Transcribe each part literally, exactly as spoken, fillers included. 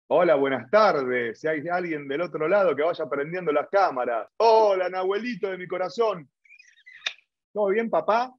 Hola, buenas tardes. Si hay alguien del otro lado que vaya prendiendo las cámaras. Hola, Nahuelito de mi corazón. ¿Todo bien, papá?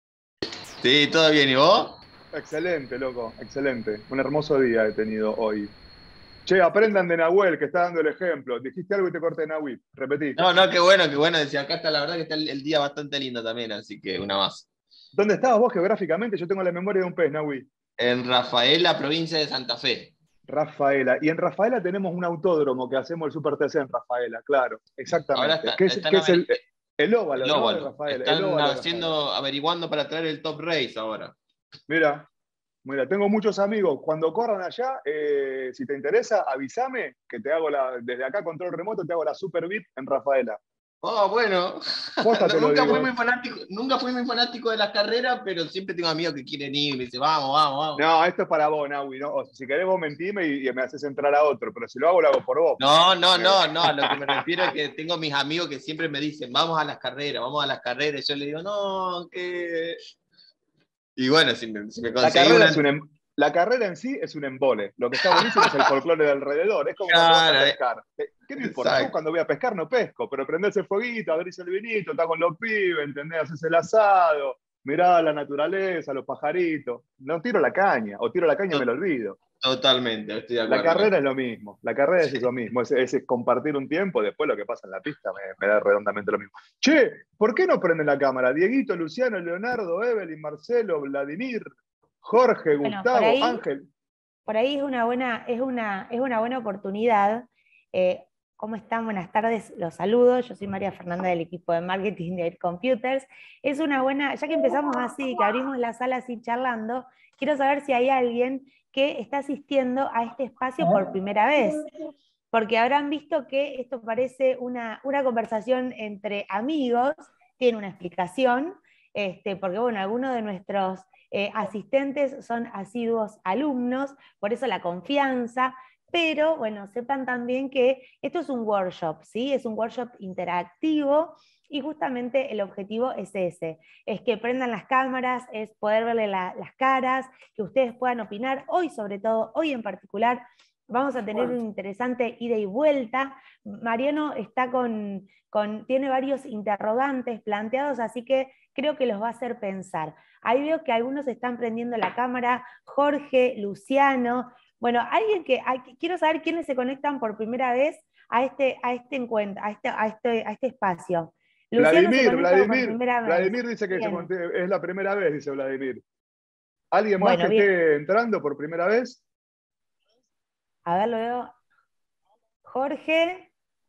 Sí, todo bien, ¿y vos? Excelente, loco, excelente. Un hermoso día he tenido hoy. Che, aprendan de Nahuel, que está dando el ejemplo. Dijiste algo y te corté, Nahuel. Repetí. No, no, qué bueno, qué bueno. Decía, acá está, la verdad que está el, el día bastante lindo también, así que una más. ¿Dónde estabas vos geográficamente? Yo tengo la memoria de un pez, Nahuel. En Rafaela, provincia de Santa Fe. Rafaela. Y en Rafaela tenemos un autódromo que hacemos el Super T C en Rafaela, claro, Ahora exactamente. está- ¿Qué es, están qué es el, averi- el el óvalo, ¿no? De óvalo. Rafaela, el Están óvalo de Rafaela. haciendo, averiguando para traer el Top Race ahora. Mira, mira, tengo muchos amigos. Cuando corran allá, eh, si te interesa, avísame que te hago la, desde acá control remoto, te hago la Super V I P en Rafaela. Oh, bueno. Posta No, te lo nunca fui muy digo. fanático, nunca fui muy fanático de las carreras, pero siempre tengo amigos que quieren ir y me dicen, vamos, vamos, vamos. No, esto es para vos, Naui, ¿no? O sea, si querés vos mentime y, y me haces entrar a otro, pero si lo hago, lo hago por vos. No, no, Eh, no, no, a lo que me refiero es que tengo mis amigos que siempre me dicen, vamos a las carreras, vamos a las carreras, y yo le digo, no, que... Y bueno, si me, si me La conseguí carrera, una... es un em- la carrera en sí es un embole. Lo que está buenísimo es el folclore de alrededor. Es como cuando vas a Claro, eh, pescar. Eh, ¿Qué me importa? Yo exacto, cuando voy a pescar no pesco, pero prendés el fueguito, abrís el vinito, estás con los pibes, ¿entendés? Haces el asado, mirá la naturaleza, los pajaritos. No tiro la caña, o tiro la caña y me lo to- olvido. totalmente, estoy de La acuerdo con carrera eso. es lo mismo, la carrera es eso mismo, es, es compartir un tiempo, después lo que pasa en la pista me, me da redondamente lo mismo. Che, ¿por qué no prenden la cámara? Dieguito, Luciano, Leonardo, Evelyn, Marcelo, Vladimir, Jorge, Bueno, por Gustavo, ahí, Ángel. por ahí es una buena, es una, es una buena oportunidad. Eh, ¿Cómo están? Buenas tardes, los saludo. Yo soy María Fernanda del equipo de marketing de Air Computers. Es una buena, ya que empezamos así, que abrimos la sala así charlando, quiero saber si hay alguien que está asistiendo a este espacio por primera vez. Porque habrán visto que esto parece una, una conversación entre amigos, tiene una explicación, este, porque bueno, algunos de nuestros eh, asistentes son asiduos alumnos, por eso la confianza, pero bueno, sepan también que esto es un workshop, ¿sí? Es un workshop interactivo y justamente el objetivo es ese, es que prendan las cámaras, es poder verle la, las caras, que ustedes puedan opinar, hoy sobre todo, hoy en particular, vamos a tener un interesante ida y vuelta. Mariano está con, con, tiene varios interrogantes planteados, así que creo que los va a hacer pensar. Ahí veo que algunos están prendiendo la cámara, Jorge, Luciano. Bueno, alguien que, hay, quiero saber quiénes se conectan por primera vez a este, a este encuentro, a este, a, este, a este espacio. Luciano se Vladimir, conecta por Vladimir, primera vez. Vladimir dice que se Bien. conte- es la primera vez, dice Vladimir. ¿Alguien más que Bueno, bien. esté entrando por primera vez? A ver, lo veo. Jorge.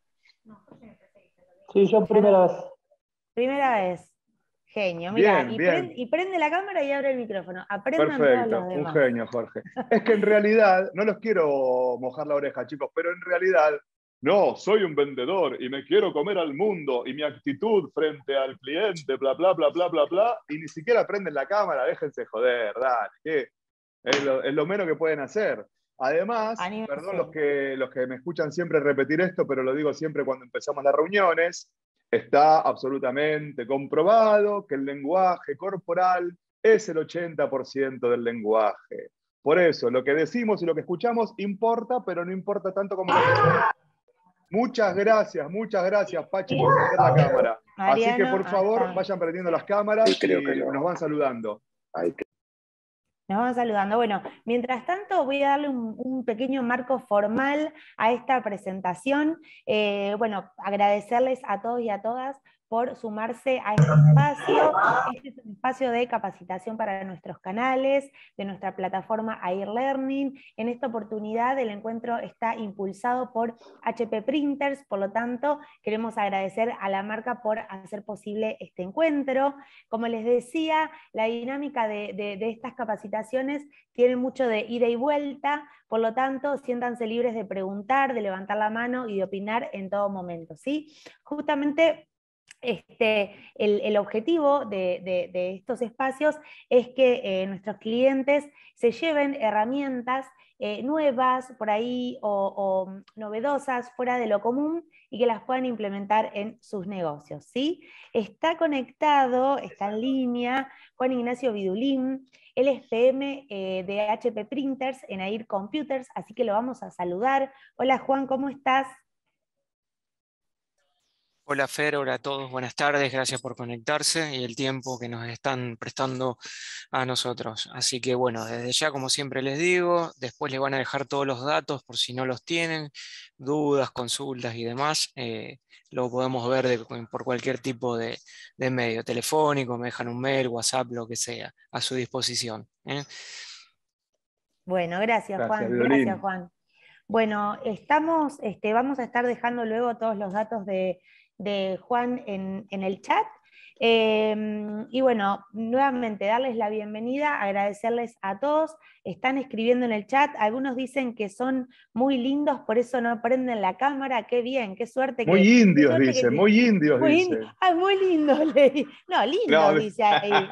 Sí, yo Ya primera no. vez. Primera vez. Genio, mira, Bien, y bien. prende, y prende la cámara y abre el micrófono. Aprendan todos los Perfecto, un demás. genio, Jorge. Es que en realidad, no los quiero mojar la oreja, chicos, pero en realidad, no, soy un vendedor y me quiero comer al mundo y mi actitud frente al cliente, bla, bla, bla, bla, bla, bla, y ni siquiera prenden la cámara, déjense joder, dale, que es lo, es lo menos que pueden hacer. Además, perdón los Anímense. que, los que me escuchan siempre repetir esto, pero lo digo siempre cuando empezamos las reuniones, está absolutamente comprobado que el lenguaje corporal es el ochenta por ciento del lenguaje. Por eso, lo que decimos y lo que escuchamos importa, pero no importa tanto como lo que decimos. Muchas gracias, muchas gracias, Pachi, por prender la cámara. Así que, Mariano, por favor, hasta. vayan prendiendo las cámaras y nos van saludando. Nos van saludando. Bueno, mientras tanto voy a darle un, un pequeño marco formal a esta presentación. Eh, bueno, agradecerles a todos y a todas por sumarse a este espacio. Este es un espacio de capacitación para nuestros canales, de nuestra plataforma Air Learning. En esta oportunidad el encuentro está impulsado por H P Printers, por lo tanto queremos agradecer a la marca por hacer posible este encuentro. Como les decía, la dinámica de, de, de estas capacitaciones tiene mucho de ida y vuelta, por lo tanto, siéntanse libres de preguntar, de levantar la mano y de opinar en todo momento, ¿sí? Justamente Este, el, el objetivo de, de, de estos espacios es que eh, nuestros clientes se lleven herramientas eh, nuevas por ahí o, o novedosas fuera de lo común y que las puedan implementar en sus negocios, ¿sí? Está conectado, está en línea Juan Ignacio Vidulín, él es P M eh, de H P Printers en Air Computers, así que lo vamos a saludar. Hola Juan, ¿cómo estás? Hola Fer, hola a todos, buenas tardes, gracias por conectarse y el tiempo que nos están prestando a nosotros. Así que bueno, desde ya como siempre les digo, después les van a dejar todos los datos por si no los tienen, dudas, consultas y demás, eh, lo podemos ver de, por cualquier tipo de, de medio, telefónico, me dejan un mail, WhatsApp, lo que sea, a su disposición. ¿eh? Bueno, gracias, Gracias, Juan, Vidulín. gracias Juan. Bueno, estamos, este, vamos a estar dejando luego todos los datos de, de Juan en, en el chat. Eh, y bueno, nuevamente darles la bienvenida, agradecerles a todos. Están escribiendo en el chat, algunos dicen que son muy lindos, por eso no prenden la cámara. Qué bien, qué suerte Muy que... indios, qué suerte dice, que, muy indios, muy, dice. ah, muy lindos, leí. No, lindos, No, dice ahí.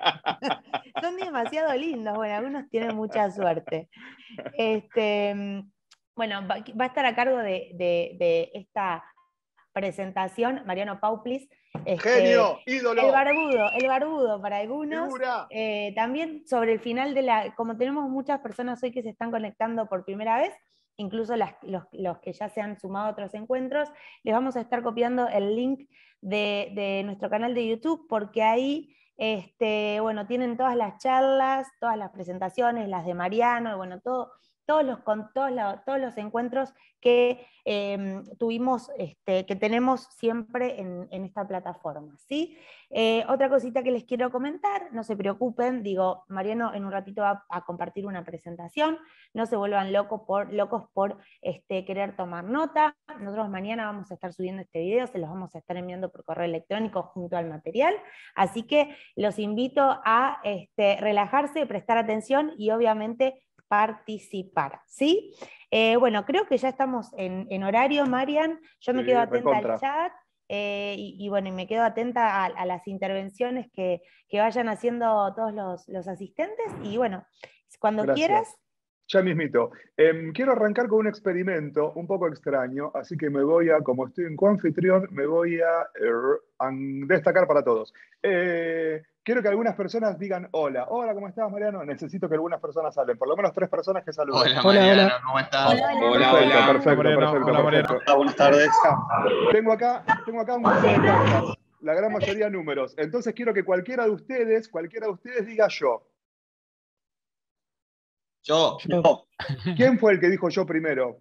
Son demasiado lindos, bueno, algunos tienen mucha suerte. Este, bueno, va, va a estar a cargo de, de, de esta presentación Mariano Pauplis, este, genio, ídolo, el barbudo, el barbudo para algunos. figura. Eh, también sobre el final de la, como tenemos muchas personas hoy que se están conectando por primera vez, incluso las, los, los que ya se han sumado a otros encuentros, les vamos a estar copiando el link de, de nuestro canal de YouTube, porque ahí este, bueno, tienen todas las charlas, todas las presentaciones, las de Mariano, y bueno, todo, todos los, con todos los, todos los encuentros que eh, tuvimos, este, que tenemos siempre en, en esta plataforma, ¿sí? Eh, otra cosita que les quiero comentar, no se preocupen, digo, Mariano en un ratito va a compartir una presentación, no se vuelvan locos por, locos por este, querer tomar nota. Nosotros mañana vamos a estar subiendo este video, se los vamos a estar enviando por correo electrónico junto al material, así que los invito a este, relajarse, prestar atención y obviamente participar, ¿sí? Eh, bueno, creo que ya estamos en, en horario, Marian, yo me Sí, quedo atenta recontra. al chat, eh, y, y bueno, y me quedo atenta a, a las intervenciones que, que vayan haciendo todos los, los asistentes, y bueno, cuando Gracias. quieras. Ya mismito. Eh, quiero arrancar con un experimento un poco extraño, así que me voy a, como estoy en coanfitrión, me voy a, er, a destacar para todos. Eh, quiero que algunas personas digan hola. Hola, ¿cómo estás, Mariano? Necesito que algunas personas hablen, por lo menos tres personas que saluden. Hola, Hola, Mariano, hola. ¿cómo estás? Hola, hola. Hola, Perfecto, hola. perfecto, Mariano, perfecto, hola, perfecto. Mariano. Buenas tardes. Tengo acá, tengo acá un juego de cartas, la gran mayoría números. Entonces quiero que cualquiera de ustedes, cualquiera de ustedes diga yo. Yo, Yo. ¿Quién fue el que dijo yo primero?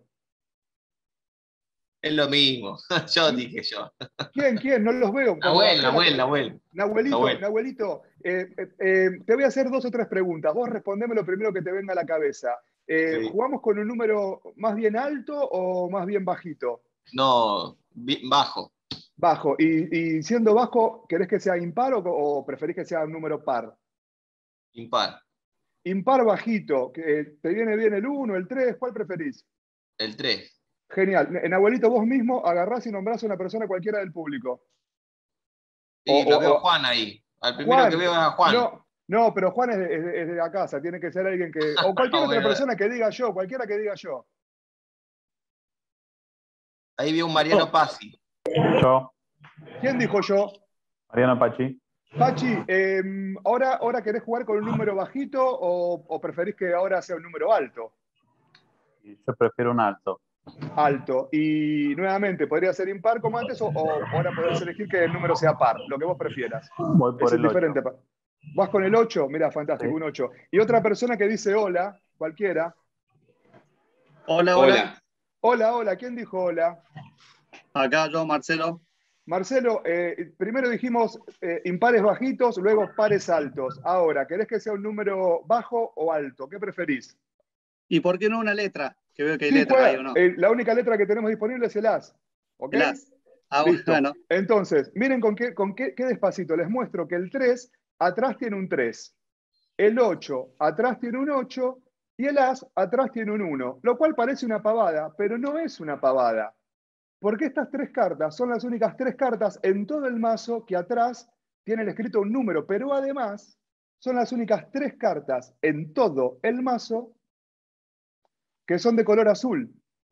es lo mismo. Yo dije yo. ¿Quién? ¿Quién? No los veo. Como Nahuel, bajé la- Nahuel, Nahuel. Nahuelito, Nahuel. Nahuelito, eh, eh, eh, te voy a hacer dos o tres preguntas. Vos respondeme lo primero que te venga a la cabeza. Eh, Sí. ¿Jugamos con un número más bien alto o más bien bajito? No, bi- bajo. Bajo. Y, y siendo bajo, ¿querés que sea impar o, o preferís que sea un número par? Impar. Impar bajito. Que, ¿te viene bien el uno, el tres? ¿Cuál preferís? El tres. Genial. En Abuelito, vos mismo agarrás y nombrás a una persona cualquiera del público. Sí, O- lo o- veo a o- Juan ahí. Al primero Juan, que veo es a Juan. No, no, pero Juan es de, es de- es de la casa, tiene que ser alguien que. O cualquier otra Bueno, persona que diga yo, cualquiera que diga yo. ahí veo un Mariano Pazzi. Yo, ¿Quién dijo yo? Mariano Pachi. Pachi, eh, ¿ahora, ¿ahora querés jugar con un número bajito o, o preferís que ahora sea un número alto? Y yo prefiero un alto. Alto. Y nuevamente, podría ser impar como antes o, o ahora podés elegir que el número sea par, lo que vos prefieras. Voy por Es el indiferente. ocho. ¿Vas con el ocho? Mira, fantástico, Sí. un ocho. Y otra persona que dice hola, cualquiera. Hola, hola. Hola. Hola, hola, ¿quién dijo hola? Acá yo, Marcelo. Marcelo, eh, primero dijimos eh, impares bajitos, luego pares altos. Ahora, ¿querés que sea un número bajo o alto? ¿Qué preferís? ¿Y por qué no una letra? Que veo que hay Sí, letras juega. ahí o no. Eh, la única letra que tenemos disponible es el as. ¿Ok? El as. Ah, Listo. bueno. Entonces, miren con qué, con qué, qué despacito. Les muestro que el tres atrás tiene un tres. El ocho atrás tiene un ocho. Y el as atrás tiene un uno. Lo cual parece una pavada, pero no es una pavada. Porque estas tres cartas son las únicas tres cartas en todo el mazo que atrás tienen escrito un número, pero además son las únicas tres cartas en todo el mazo que son de color azul.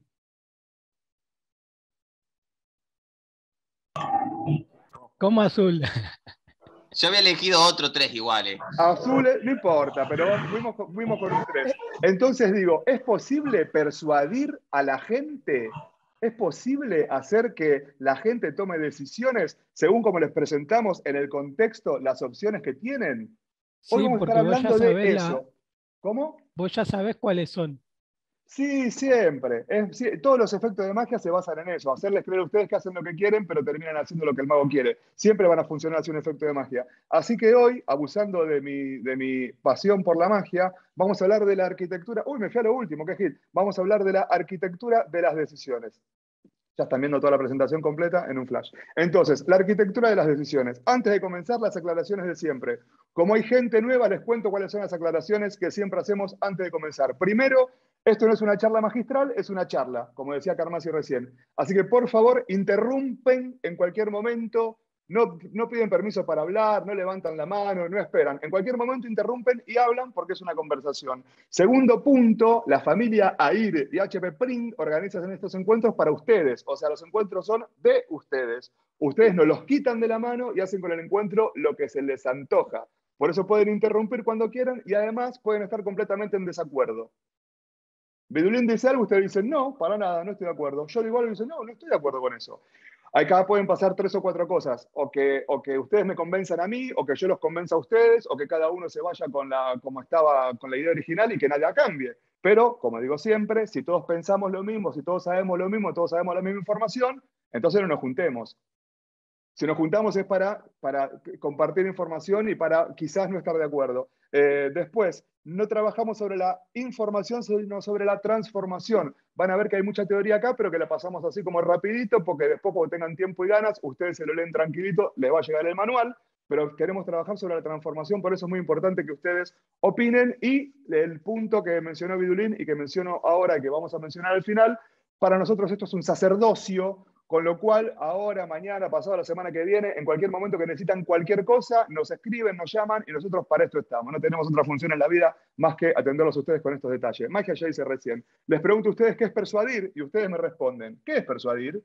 ¿Cómo azul? Yo había elegido otro tres iguales. Azul, no importa, pero fuimos, con- fuimos con un tres. Entonces digo, ¿es posible persuadir a la gente? ¿Es posible hacer que la gente tome decisiones según como les presentamos en el contexto las opciones que tienen? Hoy Sí, vamos a estar porque vos ya hablando de sabés la, eso. ¿Cómo? vos ya sabés cuáles son. Sí, siempre. Es- sí, todos los efectos de magia se basan en eso. Hacerles creer a ustedes que hacen lo que quieren, pero terminan haciendo lo que el mago quiere. Siempre van a funcionar así un efecto de magia. Así que hoy, abusando de mi, de mi pasión por la magia, vamos a hablar de la arquitectura. Uy, me fui a lo último, qué hit. Vamos a hablar de la arquitectura de las decisiones. Ya están viendo toda la presentación completa en un flash. Entonces, la arquitectura de las decisiones. Antes de comenzar, las aclaraciones de siempre. Como hay gente nueva, les cuento cuáles son las aclaraciones que siempre hacemos antes de comenzar. Primero, esto no es una charla magistral, es una charla, como decía Carmasi recién. Así que, por favor, interrumpen en cualquier momento. No, no piden permiso para hablar, no levantan la mano, no esperan. En cualquier momento interrumpen y hablan porque es una conversación. Segundo punto, la familia A I R y H P Print organizan estos encuentros para ustedes. O sea, los encuentros son de ustedes. Ustedes nos los quitan de la mano y hacen con el encuentro lo que se les antoja. Por eso pueden interrumpir cuando quieran y además pueden estar completamente en desacuerdo. Vidulín dice algo, ustedes dicen, no, para nada, no estoy de acuerdo. Yo digo algo y dicen, no, no estoy de acuerdo con eso. Acá pueden pasar tres o cuatro cosas, o que, o que ustedes me convenzan a mí, o que yo los convenza a ustedes, o que cada uno se vaya con la, como estaba con la idea original y que nada cambie. Pero, como digo siempre, si todos pensamos lo mismo, si todos sabemos lo mismo, todos sabemos la misma información, entonces no nos juntemos. Si nos juntamos es para, para compartir información y para quizás no estar de acuerdo. Eh, después, no trabajamos sobre la información, sino sobre la transformación. Van a ver que hay mucha teoría acá, pero que la pasamos así como rapidito, porque después cuando tengan tiempo y ganas, ustedes se lo leen tranquilito, les va a llegar el manual, pero queremos trabajar sobre la transformación, por eso es muy importante que ustedes opinen. Y el punto que mencionó Vidulín y que menciono ahora, que vamos a mencionar al final, para nosotros esto es un sacerdocio. Con lo cual, ahora, mañana, pasado, la semana que viene, en cualquier momento que necesitan cualquier cosa, nos escriben, nos llaman y nosotros para esto estamos. No tenemos otra función en la vida más que atenderlos a ustedes con estos detalles. Magia ya hice recién. Les pregunto a ustedes qué es persuadir y ustedes me responden. ¿Qué es persuadir?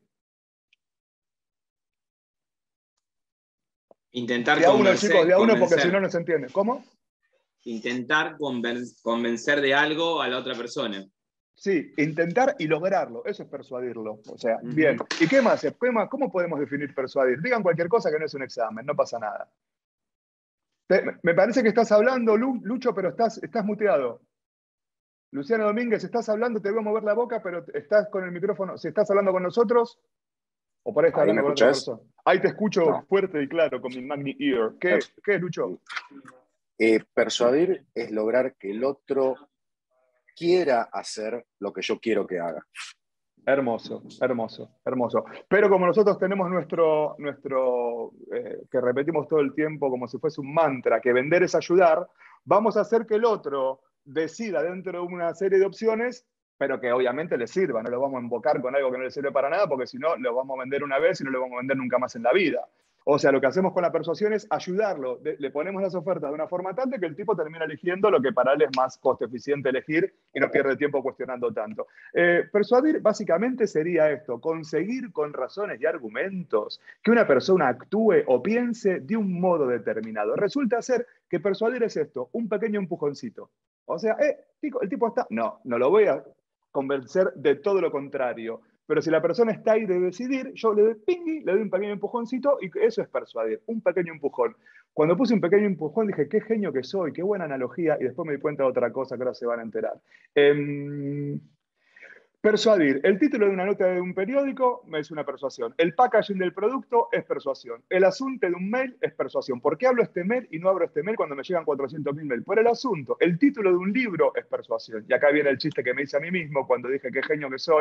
Intentar De a uno, convencer, chicos, de a uno, porque convencer. si no, no se entiende. ¿Cómo? Intentar conven- convencer de algo a la otra persona. Sí, intentar y lograrlo. Eso es persuadirlo. O sea, Ujú. bien. ¿Y qué más? ¿Qué más? ¿Cómo podemos definir persuadir? Digan cualquier cosa que no es un examen, no pasa nada. Te- me parece que estás hablando, Lu- Lucho, pero estás, estás muteado. Luciano Domínguez, estás hablando, te veo mover la boca, pero estás con el micrófono. Si estás hablando con nosotros, o por ahí estás ¿Ahí me hablando con otra escuchás? persona. Ahí te escucho No. fuerte y claro con mi Magni Ear. ¿Qué, ¿qué es, Lucho? Eh, persuadir es lograr que el otro quiera hacer lo que yo quiero que haga. Hermoso, hermoso, hermoso. Pero como nosotros tenemos nuestro, nuestro eh, que repetimos todo el tiempo como si fuese un mantra, que vender es ayudar, vamos a hacer que el otro decida dentro de una serie de opciones, pero que obviamente le sirva. No lo vamos a embocar con algo que no le sirve para nada, porque si no, lo vamos a vender una vez y no lo vamos a vender nunca más en la vida. O sea, lo que hacemos con la persuasión es ayudarlo. De, le ponemos las ofertas de una forma tal de que el tipo termina eligiendo lo que para él es más coste eficiente elegir y no pierde tiempo cuestionando tanto. Eh, persuadir básicamente sería esto, conseguir con razones y argumentos que una persona actúe o piense de un modo determinado. Resulta ser que persuadir es esto, un pequeño empujoncito. O sea, eh, tico, el tipo está... No, no lo voy a convencer de todo lo contrario. Pero si la persona está ahí de decidir, yo le doy pingui, le doy un pequeño empujoncito y eso es persuadir, un pequeño empujón. Cuando puse un pequeño empujón dije, qué genio que soy, qué buena analogía, y después me di cuenta de otra cosa que ahora se van a enterar. Eh, persuadir. El título de una nota de un periódico es una persuasión. El packaging del producto es persuasión. El asunto de un mail es persuasión. ¿Por qué hablo este mail y no abro este mail cuando me llegan cuatrocientos mil mails? Por el asunto. El título de un libro es persuasión. Y acá viene el chiste que me hice a mí mismo cuando dije qué genio que soy.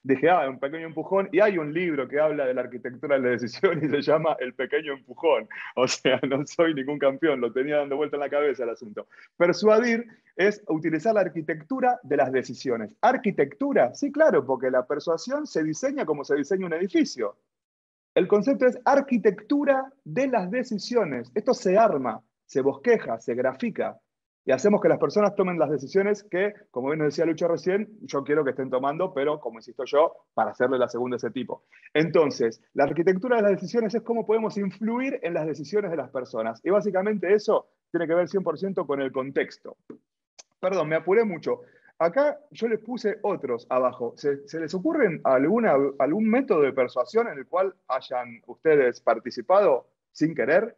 Dije, ah, un pequeño empujón. Y hay un libro que habla de la arquitectura de la decisión y se llama El pequeño empujón. O sea, no soy ningún campeón, lo tenía dando vuelta en la cabeza el asunto. Persuadir es utilizar la arquitectura de las decisiones. ¿Arquitectura? Sí, claro, porque la persuasión se diseña como se diseña un edificio. El concepto es arquitectura de las decisiones. Esto se arma, se bosqueja, se grafica. Y hacemos que las personas tomen las decisiones que, como bien nos decía Lucho recién, yo quiero que estén tomando, pero como insisto yo, para hacerle la segunda a ese tipo. Entonces, la arquitectura de las decisiones es cómo podemos influir en las decisiones de las personas. Y básicamente eso tiene que ver cien por ciento con el contexto. Perdón, me apuré mucho. Acá yo les puse otros abajo. ¿Se, se les ocurre alguna, algún método de persuasión en el cual hayan ustedes participado sin querer?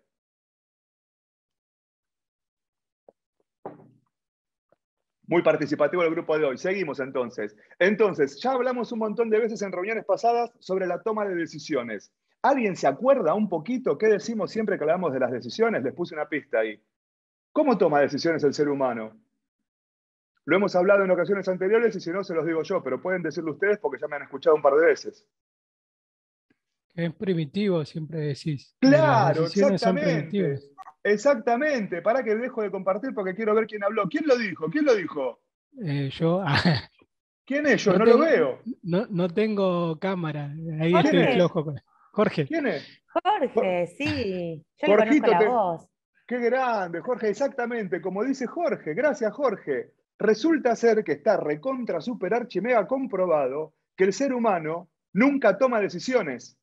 Muy participativo el grupo de hoy. Seguimos entonces. Entonces, ya hablamos un montón de veces en reuniones pasadas sobre la toma de decisiones. ¿Alguien se acuerda un poquito qué decimos siempre que hablamos de las decisiones? Les puse una pista ahí. ¿Cómo toma decisiones el ser humano? Lo hemos hablado en ocasiones anteriores y si no se los digo yo, pero pueden decirlo ustedes porque ya me han escuchado un par de veces. Es primitivo, siempre decís. Claro, Las decisiones son exactamente. primitivas. Exactamente. Para que dejo de compartir porque quiero ver quién habló. ¿Quién lo dijo? ¿Quién lo dijo? Eh, yo ¿Quién es? Yo no, no, lo tengo, veo. no, no tengo cámara. Ahí Jorge. estoy flojo. con- Jorge. ¿Quién es? Jorge, sí. Yo le Jorgito, conozco la te- voz. Qué grande, Jorge. Exactamente, como dice Jorge. Gracias, Jorge. Resulta ser que está recontra super archi mega comprobado que el ser humano nunca toma decisiones.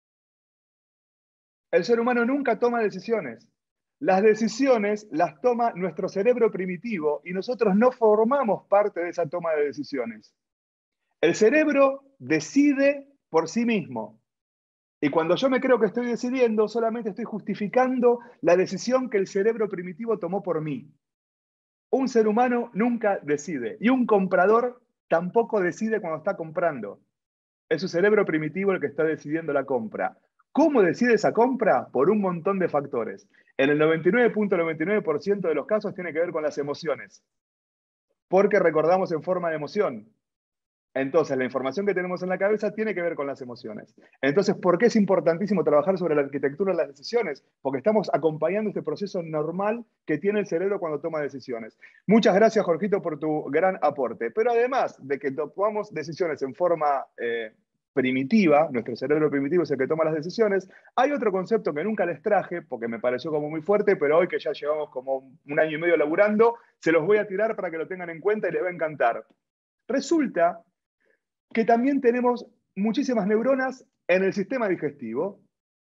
El ser humano nunca toma decisiones. Las decisiones las toma nuestro cerebro primitivo y nosotros no formamos parte de esa toma de decisiones. El cerebro decide por sí mismo. Y cuando yo me creo que estoy decidiendo, solamente estoy justificando la decisión que el cerebro primitivo tomó por mí. Un ser humano nunca decide. Y un comprador tampoco decide cuando está comprando. Es su cerebro primitivo el que está decidiendo la compra. ¿Cómo decide esa compra? Por un montón de factores. En el noventa y nueve punto noventa y nueve por ciento de los casos tiene que ver con las emociones. Porque recordamos en forma de emoción. Entonces, la información que tenemos en la cabeza tiene que ver con las emociones. Entonces, ¿por qué es importantísimo trabajar sobre la arquitectura de las decisiones? Porque estamos acompañando este proceso normal que tiene el cerebro cuando toma decisiones. Muchas gracias, Jorgito, por tu gran aporte. Pero además de que tomamos decisiones en forma eh, primitiva, nuestro cerebro primitivo es el que toma las decisiones, hay otro concepto que nunca les traje, porque me pareció como muy fuerte, pero hoy que ya llevamos como un año y medio laburando, se los voy a tirar para que lo tengan en cuenta y les va a encantar. Resulta que también tenemos muchísimas neuronas en el sistema digestivo.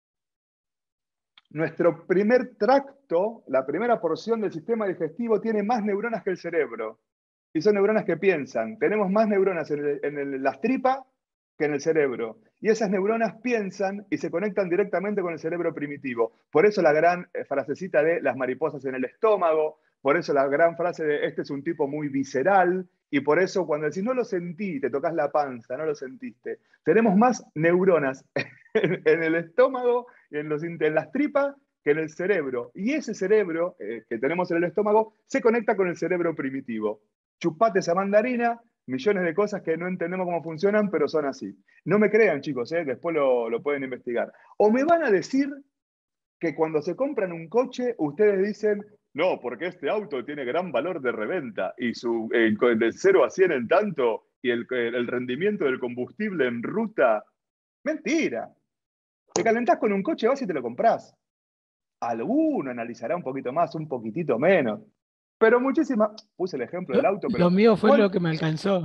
Nuestro primer tracto, la primera porción del sistema digestivo, tiene más neuronas que el cerebro. Y son neuronas que piensan. Tenemos más neuronas en, el, en el, las tripas que en el cerebro. Y esas neuronas piensan y se conectan directamente con el cerebro primitivo. Por eso la gran frasecita de las mariposas en el estómago, por eso la gran frase de este es un tipo muy visceral, y por eso cuando decís no lo sentí, te tocas la panza, no lo sentiste. Tenemos más neuronas en, en el estómago, en, los, en las tripas, que en el cerebro. Y ese cerebro eh, que tenemos en el estómago se conecta con el cerebro primitivo. Chupate esa mandarina, millones de cosas que no entendemos cómo funcionan, pero son así. No me crean, chicos, eh, después lo, lo pueden investigar. O me van a decir que cuando se compran un coche, ustedes dicen, no, porque este auto tiene gran valor de reventa y su, eh, de cero a cien en tanto y el, el rendimiento del combustible en ruta. Mentira. Te calentás con un coche, vas y te lo comprás. Alguno analizará un poquito más, un poquitito menos. Pero muchísimas... Puse el ejemplo del auto, pero... Lo mío fue ¿cuál? lo que me alcanzó.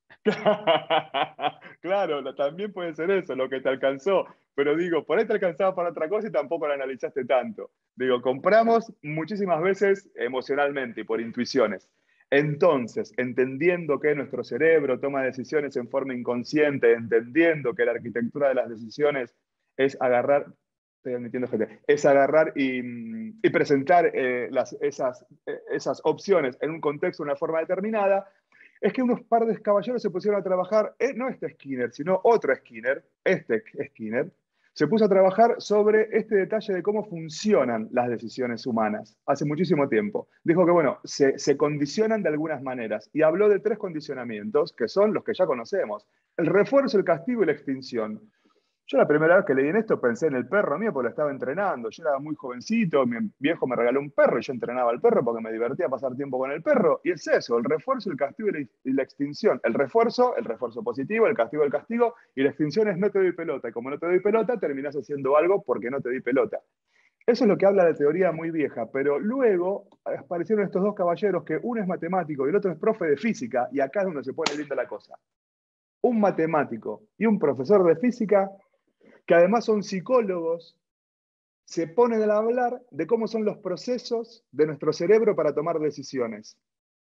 Claro, también puede ser eso, lo que te alcanzó. Pero digo, por ahí te alcanzaba para otra cosa y tampoco la analizaste tanto. Digo, compramos muchísimas veces emocionalmente y por intuiciones. Entonces, entendiendo que nuestro cerebro toma decisiones en forma inconsciente, entendiendo que la arquitectura de las decisiones es agarrar, estoy admitiendo gente, es agarrar y, y presentar eh, las, esas, esas opciones en un contexto de una forma determinada, es que unos par de caballeros se pusieron a trabajar, eh, no este Skinner, sino otro Skinner, este Skinner, se puso a trabajar sobre este detalle de cómo funcionan las decisiones humanas hace muchísimo tiempo. Dijo que, bueno, se, se condicionan de algunas maneras y habló de tres condicionamientos que son los que ya conocemos. El refuerzo, el castigo y la extinción. Yo la primera vez que leí en esto pensé en el perro mío porque lo estaba entrenando. Yo era muy jovencito, mi viejo me regaló un perro y yo entrenaba al perro porque me divertía pasar tiempo con el perro. Y es eso, el refuerzo, el castigo y la, y la extinción. El refuerzo, el refuerzo positivo, el castigo, el castigo. Y la extinción es no te doy pelota. Y como no te doy pelota, terminás haciendo algo porque no te di pelota. Eso es lo que habla de teoría muy vieja, pero luego aparecieron estos dos caballeros que uno es matemático y el otro es profe de física, y acá es donde se pone linda la cosa. Un matemático y un profesor de física, que además son psicólogos, se ponen a hablar de cómo son los procesos de nuestro cerebro para tomar decisiones.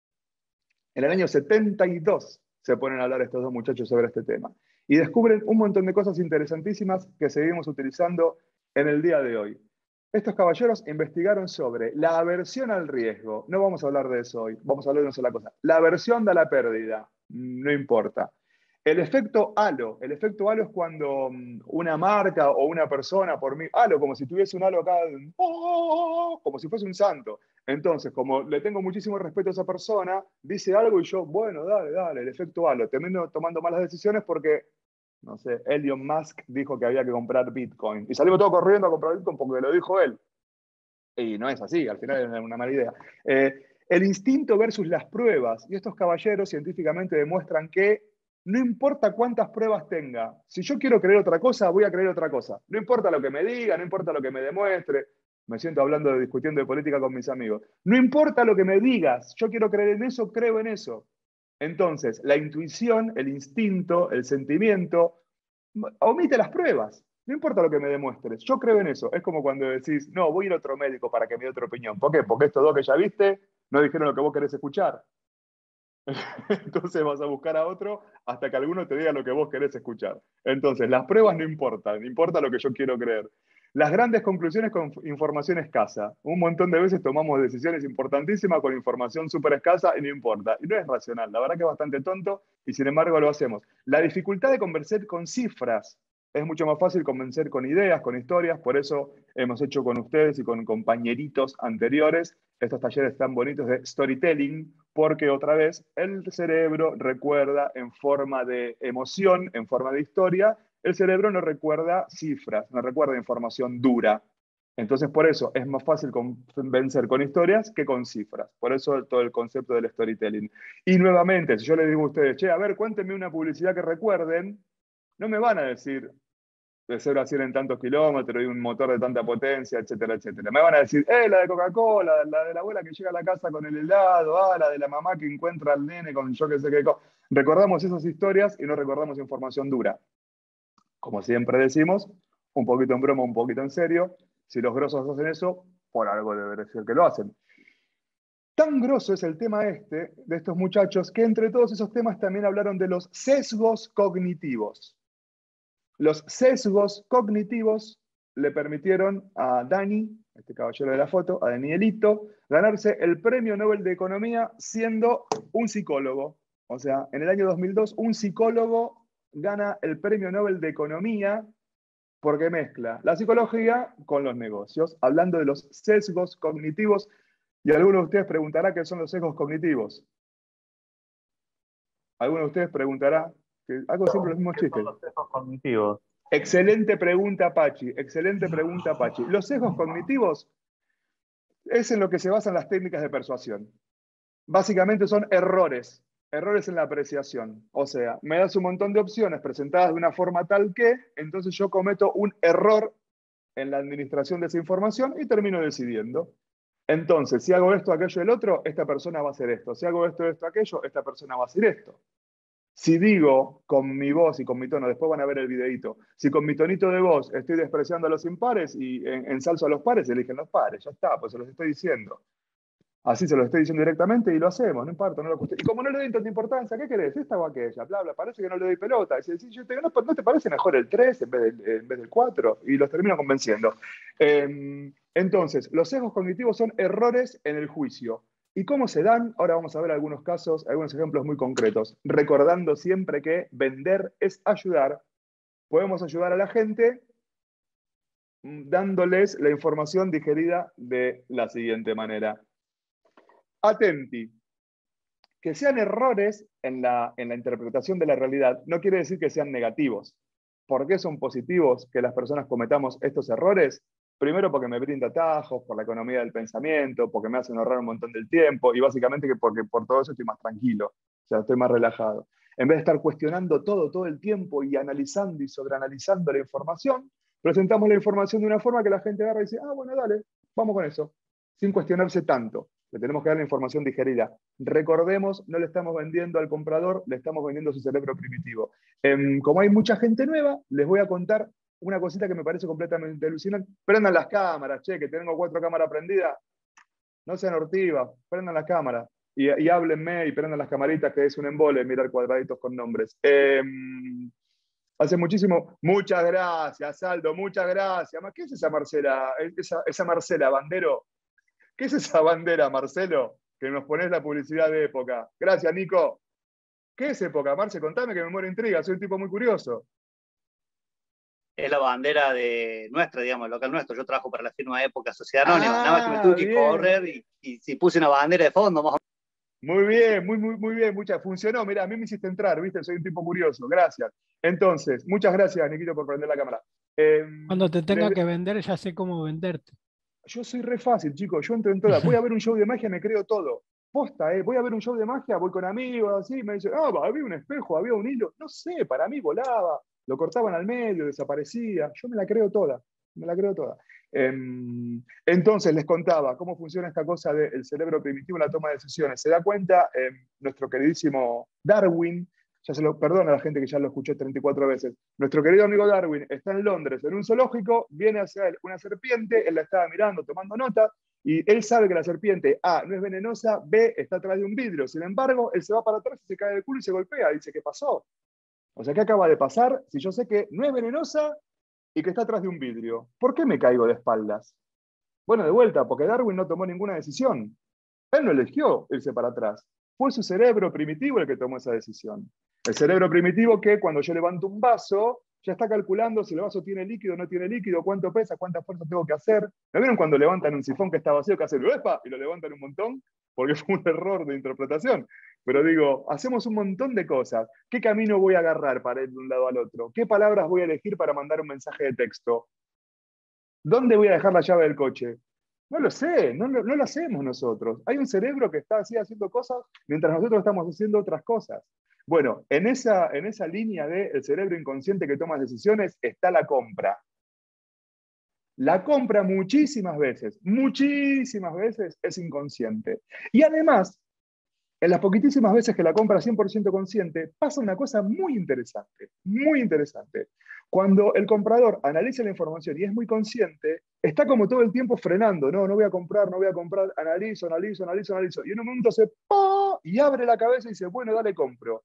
En el año setenta y dos se ponen a hablar estos dos muchachos sobre este tema, y descubren un montón de cosas interesantísimas que seguimos utilizando en el día de hoy. Estos caballeros investigaron sobre la aversión al riesgo. No vamos a hablar de eso hoy, vamos a hablar de una sola cosa. La aversión a la pérdida, no importa. El efecto halo. El efecto halo es cuando una marca o una persona, por mí, halo, como si tuviese un halo acá, oh, como si fuese un santo. Entonces, como le tengo muchísimo respeto a esa persona, dice algo y yo, bueno, dale, dale, el efecto halo. Termino tomando malas decisiones porque... No sé, Elon Musk dijo que había que comprar Bitcoin. Y salimos todos corriendo a comprar Bitcoin porque lo dijo él. Y no es así, al final es una mala idea. Eh, el instinto versus las pruebas. Y estos caballeros científicamente demuestran que no importa cuántas pruebas tenga. Si yo quiero creer otra cosa, voy a creer otra cosa. No importa lo que me diga, no importa lo que me demuestre. Me siento hablando, de, discutiendo de política con mis amigos. No importa lo que me digas, yo quiero creer en eso, creo en eso. Entonces, la intuición, el instinto, el sentimiento, omite las pruebas. No importa lo que me demuestres, yo creo en eso. Es como cuando decís, no, voy a ir a otro médico para que me dé otra opinión. ¿Por qué? Porque estos dos que ya viste no dijeron lo que vos querés escuchar. Entonces vas a buscar a otro hasta que alguno te diga lo que vos querés escuchar. Entonces, las pruebas no importan, importa lo que yo quiero creer. Las grandes conclusiones con información escasa. Un montón de veces tomamos decisiones importantísimas con información súper escasa y no importa. Y no es racional, la verdad que es bastante tonto y sin embargo lo hacemos. La dificultad de convencer con cifras. Es mucho más fácil convencer con ideas, con historias, por eso hemos hecho con ustedes y con compañeritos anteriores estos talleres tan bonitos de storytelling, porque otra vez el cerebro recuerda en forma de emoción, en forma de historia. El cerebro no recuerda cifras, no recuerda información dura. Entonces, por eso es más fácil convencer con historias que con cifras. Por eso todo el concepto del storytelling. Y nuevamente, si yo les digo a ustedes, che, a ver, cuéntenme una publicidad que recuerden, no me van a decir de cero a cien en tantos kilómetros y un motor de tanta potencia, etcétera, etcétera. Me van a decir, eh, la de Coca-Cola, la de la abuela que llega a la casa con el helado, ah, la de la mamá que encuentra al nene con yo que sé qué cosa. Recordamos esas historias y no recordamos información dura. Como siempre decimos, un poquito en broma, un poquito en serio. Si los grosos hacen eso, por algo debe ser que lo hacen. Tan grosso es el tema este de estos muchachos que entre todos esos temas también hablaron de los sesgos cognitivos. Los sesgos cognitivos le permitieron a Dani, este caballero de la foto, a Danielito, ganarse el Premio Nobel de Economía siendo un psicólogo. O sea, en el año dos mil dos, un psicólogo gana el Premio Nobel de Economía porque mezcla la psicología con los negocios, hablando de los sesgos cognitivos. Y alguno de ustedes preguntará qué son los sesgos cognitivos. Alguno de ustedes preguntará, que hago siempre los mismos ¿Qué chistes. son los sesgos cognitivos? Excelente pregunta, Pachi. Excelente pregunta, Pachi. Los sesgos cognitivos es en lo que se basan las técnicas de persuasión. Básicamente son errores, errores en la apreciación. O sea, me das un montón de opciones presentadas de una forma tal que, entonces yo cometo un error en la administración de esa información y termino decidiendo. Entonces, si hago esto, aquello, el otro, esta persona va a hacer esto. Si hago esto, esto, aquello, esta persona va a hacer esto. Si digo con mi voz y con mi tono, después van a ver el videito, si con mi tonito de voz estoy despreciando a los impares y ensalzo a los pares, eligen los pares, ya está, pues se los estoy diciendo. Así se lo estoy diciendo directamente y lo hacemos, no importa, no lo cuestión. Y como no le doy tanta importancia, ¿qué querés? Esta o aquella, bla, bla, parece que no le doy pelota. Y si, si yo te digo, no, ¿no te parece mejor el tres en vez del, en vez del cuatro? Y los termino convenciendo. Eh, entonces, los sesgos cognitivos son errores en el juicio. ¿Y cómo se dan? Ahora vamos a ver algunos casos, algunos ejemplos muy concretos. Recordando siempre que vender es ayudar. Podemos ayudar a la gente dándoles la información digerida de la siguiente manera. Atenti. Que sean errores en la, en la interpretación de la realidad no quiere decir que sean negativos. ¿Por qué son positivos que las personas cometamos estos errores? Primero porque me brinda atajos, por la economía del pensamiento, porque me hacen ahorrar un montón del tiempo y básicamente que porque por todo eso estoy más tranquilo, o sea, estoy más relajado. En vez de estar cuestionando todo, todo el tiempo y analizando y sobreanalizando la información, presentamos la información de una forma que la gente agarra y dice, ah, bueno, dale, vamos con eso, sin cuestionarse tanto. Le tenemos que dar la información digerida. Recordemos, no le estamos vendiendo al comprador, le estamos vendiendo su cerebro primitivo. Eh, como hay mucha gente nueva, les voy a contar una cosita que me parece completamente alucinante. Prendan las cámaras, che, que tengo cuatro cámaras prendidas. No sean hortivas, prendan las cámaras. Y, y háblenme y prendan las camaritas, que es un embole mirar cuadraditos con nombres. Eh, hace muchísimo. Muchas gracias, Aldo, muchas gracias. ¿Qué es esa Marcela? Esa, esa Marcela, bandero. ¿Qué es esa bandera, Marcelo? Que nos pones la publicidad de época. Gracias, Nico. ¿Qué es época, Marce? Contame que me muero de intriga, soy un tipo muy curioso. Es la bandera de nuestra, digamos, local nuestro. Yo trabajo para la firma Época Sociedad Anónima. Ah, Nada más que me tuve que bien. correr y, y, y puse una bandera de fondo. Más o Muy bien, muy, muy, muy bien. Muchas, funcionó. Mirá, a mí me hiciste entrar, ¿viste? Soy un tipo curioso. Gracias. Entonces, muchas gracias, Niquito, por prender la cámara. Eh, Cuando te tenga les- que vender, ya sé cómo venderte. Yo soy re fácil, chicos. Yo entro en todas. Voy a ver un show de magia, me creo todo. Posta, ¿eh? Voy a ver un show de magia, voy con amigos, así, me dicen, ah, había un espejo, había un hilo. No sé, para mí volaba, lo cortaban al medio, desaparecía. Yo me la creo toda, me la creo toda. Em, entonces, les contaba cómo funciona esta cosa del cerebro primitivo en la toma de decisiones. Se da cuenta em, nuestro queridísimo Darwin, ya se lo perdona a la gente que ya lo escuchó treinta y cuatro veces. Nuestro querido amigo Darwin está en Londres, en un zoológico, viene hacia él una serpiente, él la estaba mirando, tomando nota, y él sabe que la serpiente, A, no es venenosa, B, está atrás de un vidrio. Sin embargo, él se va para atrás y se cae del culo y se golpea. Dice, ¿qué pasó? O sea, ¿qué acaba de pasar si yo sé que no es venenosa y que está atrás de un vidrio? ¿Por qué me caigo de espaldas? Bueno, de vuelta, porque Darwin no tomó ninguna decisión. Él no eligió irse para atrás. Fue su cerebro primitivo el que tomó esa decisión. El cerebro primitivo que cuando yo levanto un vaso, ya está calculando si el vaso tiene líquido o no tiene líquido, cuánto pesa, cuánta fuerza tengo que hacer. ¿No vieron cuando levantan un sifón que está vacío, que hacen ¡epa! Y lo levantan un montón? Porque fue un error de interpretación. Pero digo, hacemos un montón de cosas. ¿Qué camino voy a agarrar para ir de un lado al otro? ¿Qué palabras voy a elegir para mandar un mensaje de texto? ¿Dónde voy a dejar la llave del coche? No lo sé, no, no, no lo hacemos nosotros. Hay un cerebro que está así haciendo cosas mientras nosotros estamos haciendo otras cosas. Bueno, en esa, en esa línea del cerebro inconsciente que toma decisiones está la compra. La compra muchísimas veces, muchísimas veces es inconsciente. Y además, en las poquitísimas veces que la compra es cien por ciento consciente, pasa una cosa muy interesante, muy interesante. Cuando el comprador analiza la información y es muy consciente, está como todo el tiempo frenando, no, no voy a comprar, no voy a comprar, analizo, analizo, analizo, analizo. Y en un momento se ¡pah! Y abre la cabeza y dice, bueno, dale, compro.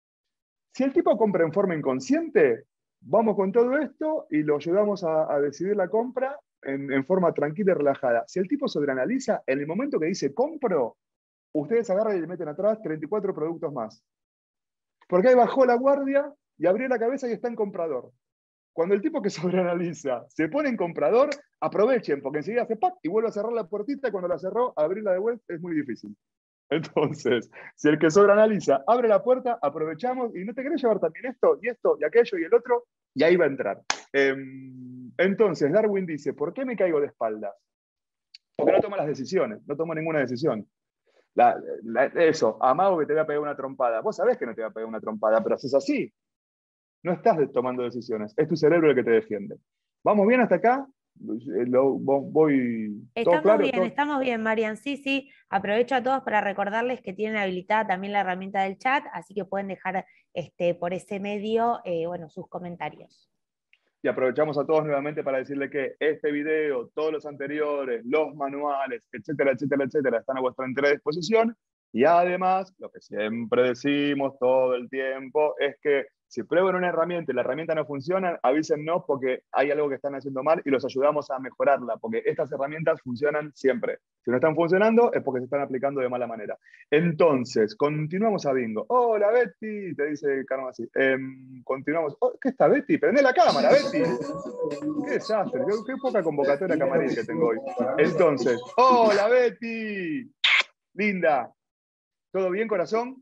Si el tipo compra en forma inconsciente, vamos con todo esto y lo ayudamos a, a decidir la compra en, en forma tranquila y relajada. Si el tipo sobreanaliza, en el momento que dice compro, ustedes agarran y le meten atrás treinta y cuatro productos más. Porque ahí bajó la guardia y abrió la cabeza y está en comprador. Cuando el tipo que sobreanaliza se pone en comprador, aprovechen, porque enseguida hace ¡pac! Y vuelve a cerrar la puertita y cuando la cerró, abrirla de vuelta es muy difícil. Entonces, si el que sobreanaliza abre la puerta, aprovechamos y no te querés llevar también esto y esto y aquello y el otro, y ahí va a entrar. Eh, entonces, Darwin dice, ¿por qué me caigo de espaldas? Porque no tomo las decisiones, no tomo ninguna decisión. La, la, eso, amago que te voy a pegar una trompada. Vos sabés que no te voy a pegar una trompada, pero haces así. No estás tomando decisiones, es tu cerebro el que te defiende. ¿Vamos bien hasta acá? Lo, voy, ¿todo Estamos claro? bien, ¿Todo? estamos bien, Marian. Sí, sí. Aprovecho a todos para recordarles que tienen habilitada también la herramienta del chat, así que pueden dejar este, por ese medio eh, bueno, sus comentarios. Y aprovechamos a todos nuevamente para decirle que este video, todos los anteriores, los manuales, etcétera, etcétera, etcétera, están a vuestra entera disposición. Y además, lo que siempre decimos todo el tiempo es que si prueban una herramienta y la herramienta no funciona, avísennos porque hay algo que están haciendo mal y los ayudamos a mejorarla, porque estas herramientas funcionan siempre. Si no están funcionando es porque se están aplicando de mala manera. Entonces, continuamos a bingo. Hola Betty, te dice Carmen así. Eh, continuamos. Oh, ¿qué está Betty? Prende la cámara, Betty. Qué desastre, qué, qué poca convocatoria camarín que tengo hoy. Entonces, hola Betty. Linda. ¿Todo bien, corazón?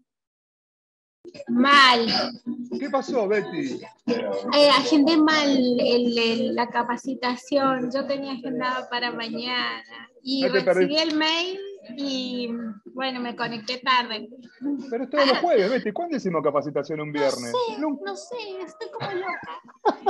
Mal. ¿Qué pasó, Betty? Eh, agendé mal el- el- la capacitación. Yo tenía agendada para mañana. Y No te recibí perdí. el mail y bueno, me conecté tarde. Pero es todos los jueves, Betty. ¿Cuándo hicimos capacitación un No viernes? sé, Nunca. no sé, estoy como loca.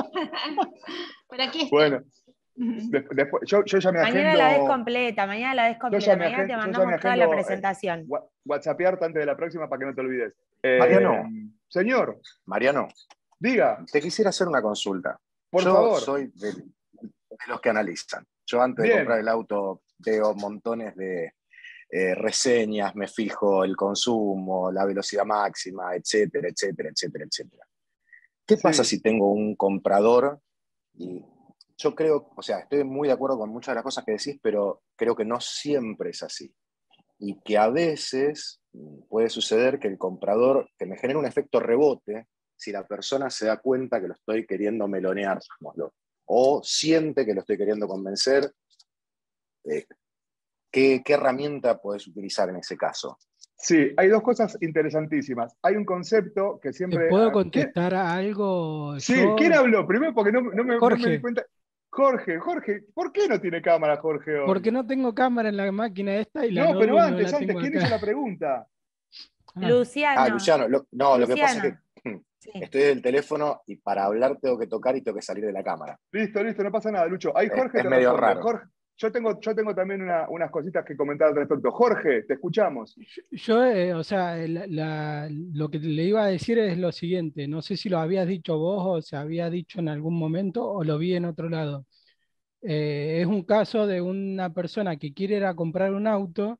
Por aquí estoy. Bueno, de- después, yo, yo ya me Mañana la ves agendo. completa, mañana la ves Yo completa. ya me, Mañana agen- te yo ya me mandamos toda la agendo eh, presentación. wa- whatsappearte antes de la próxima para que no te olvides. Eh, Mariano. Señor, Mariano, diga, te quisiera hacer una consulta. por Yo favor. soy de, de los que analizan. Yo antes de Bien. comprar el auto veo montones de eh, reseñas, me fijo el consumo, la velocidad máxima, etcétera, etcétera, etcétera, etcétera. ¿Qué Sí. pasa si tengo un comprador? Y yo creo, o sea, estoy muy de acuerdo con muchas de las cosas que decís, pero creo que no siempre es así. Y que a veces mm, puede suceder que el comprador, que me genere un efecto rebote, si la persona se da cuenta que lo estoy queriendo melonear, digámoslo, o siente que lo estoy queriendo convencer, eh, ¿qué, qué herramienta podés utilizar en ese caso? Sí, hay dos cosas interesantísimas. Hay un concepto que ¿Te siempre. puedo ah, ¿quién- contestar a algo Sí, yo? ¿quién habló? Primero porque no, no me, no me di Jorge, cuenta. Jorge, Jorge, ¿por qué no tiene cámara Jorge hoy? porque no tengo cámara en la máquina esta y la No, pero notebook no antes, la antes, tengo ¿quién acá. hizo la pregunta? Ah, Luciano. Ah, Luciano, lo- no, lo que pasa es Luciano. que mm, Sí. estoy del teléfono y para hablar tengo que tocar y tengo que salir de la cámara. Listo, listo, no pasa nada, Lucho. Ahí Es- Jorge es te medio responde. raro. Jorge, yo tengo, yo tengo también una- unas cositas que comentar al respecto. Jorge, te escuchamos. Yo, eh, o sea, la- la- lo que le iba a decir es lo siguiente, no sé si lo habías dicho vos o se había dicho en algún momento o lo vi en otro lado. Eh, es un caso de una persona que quiere ir a comprar un auto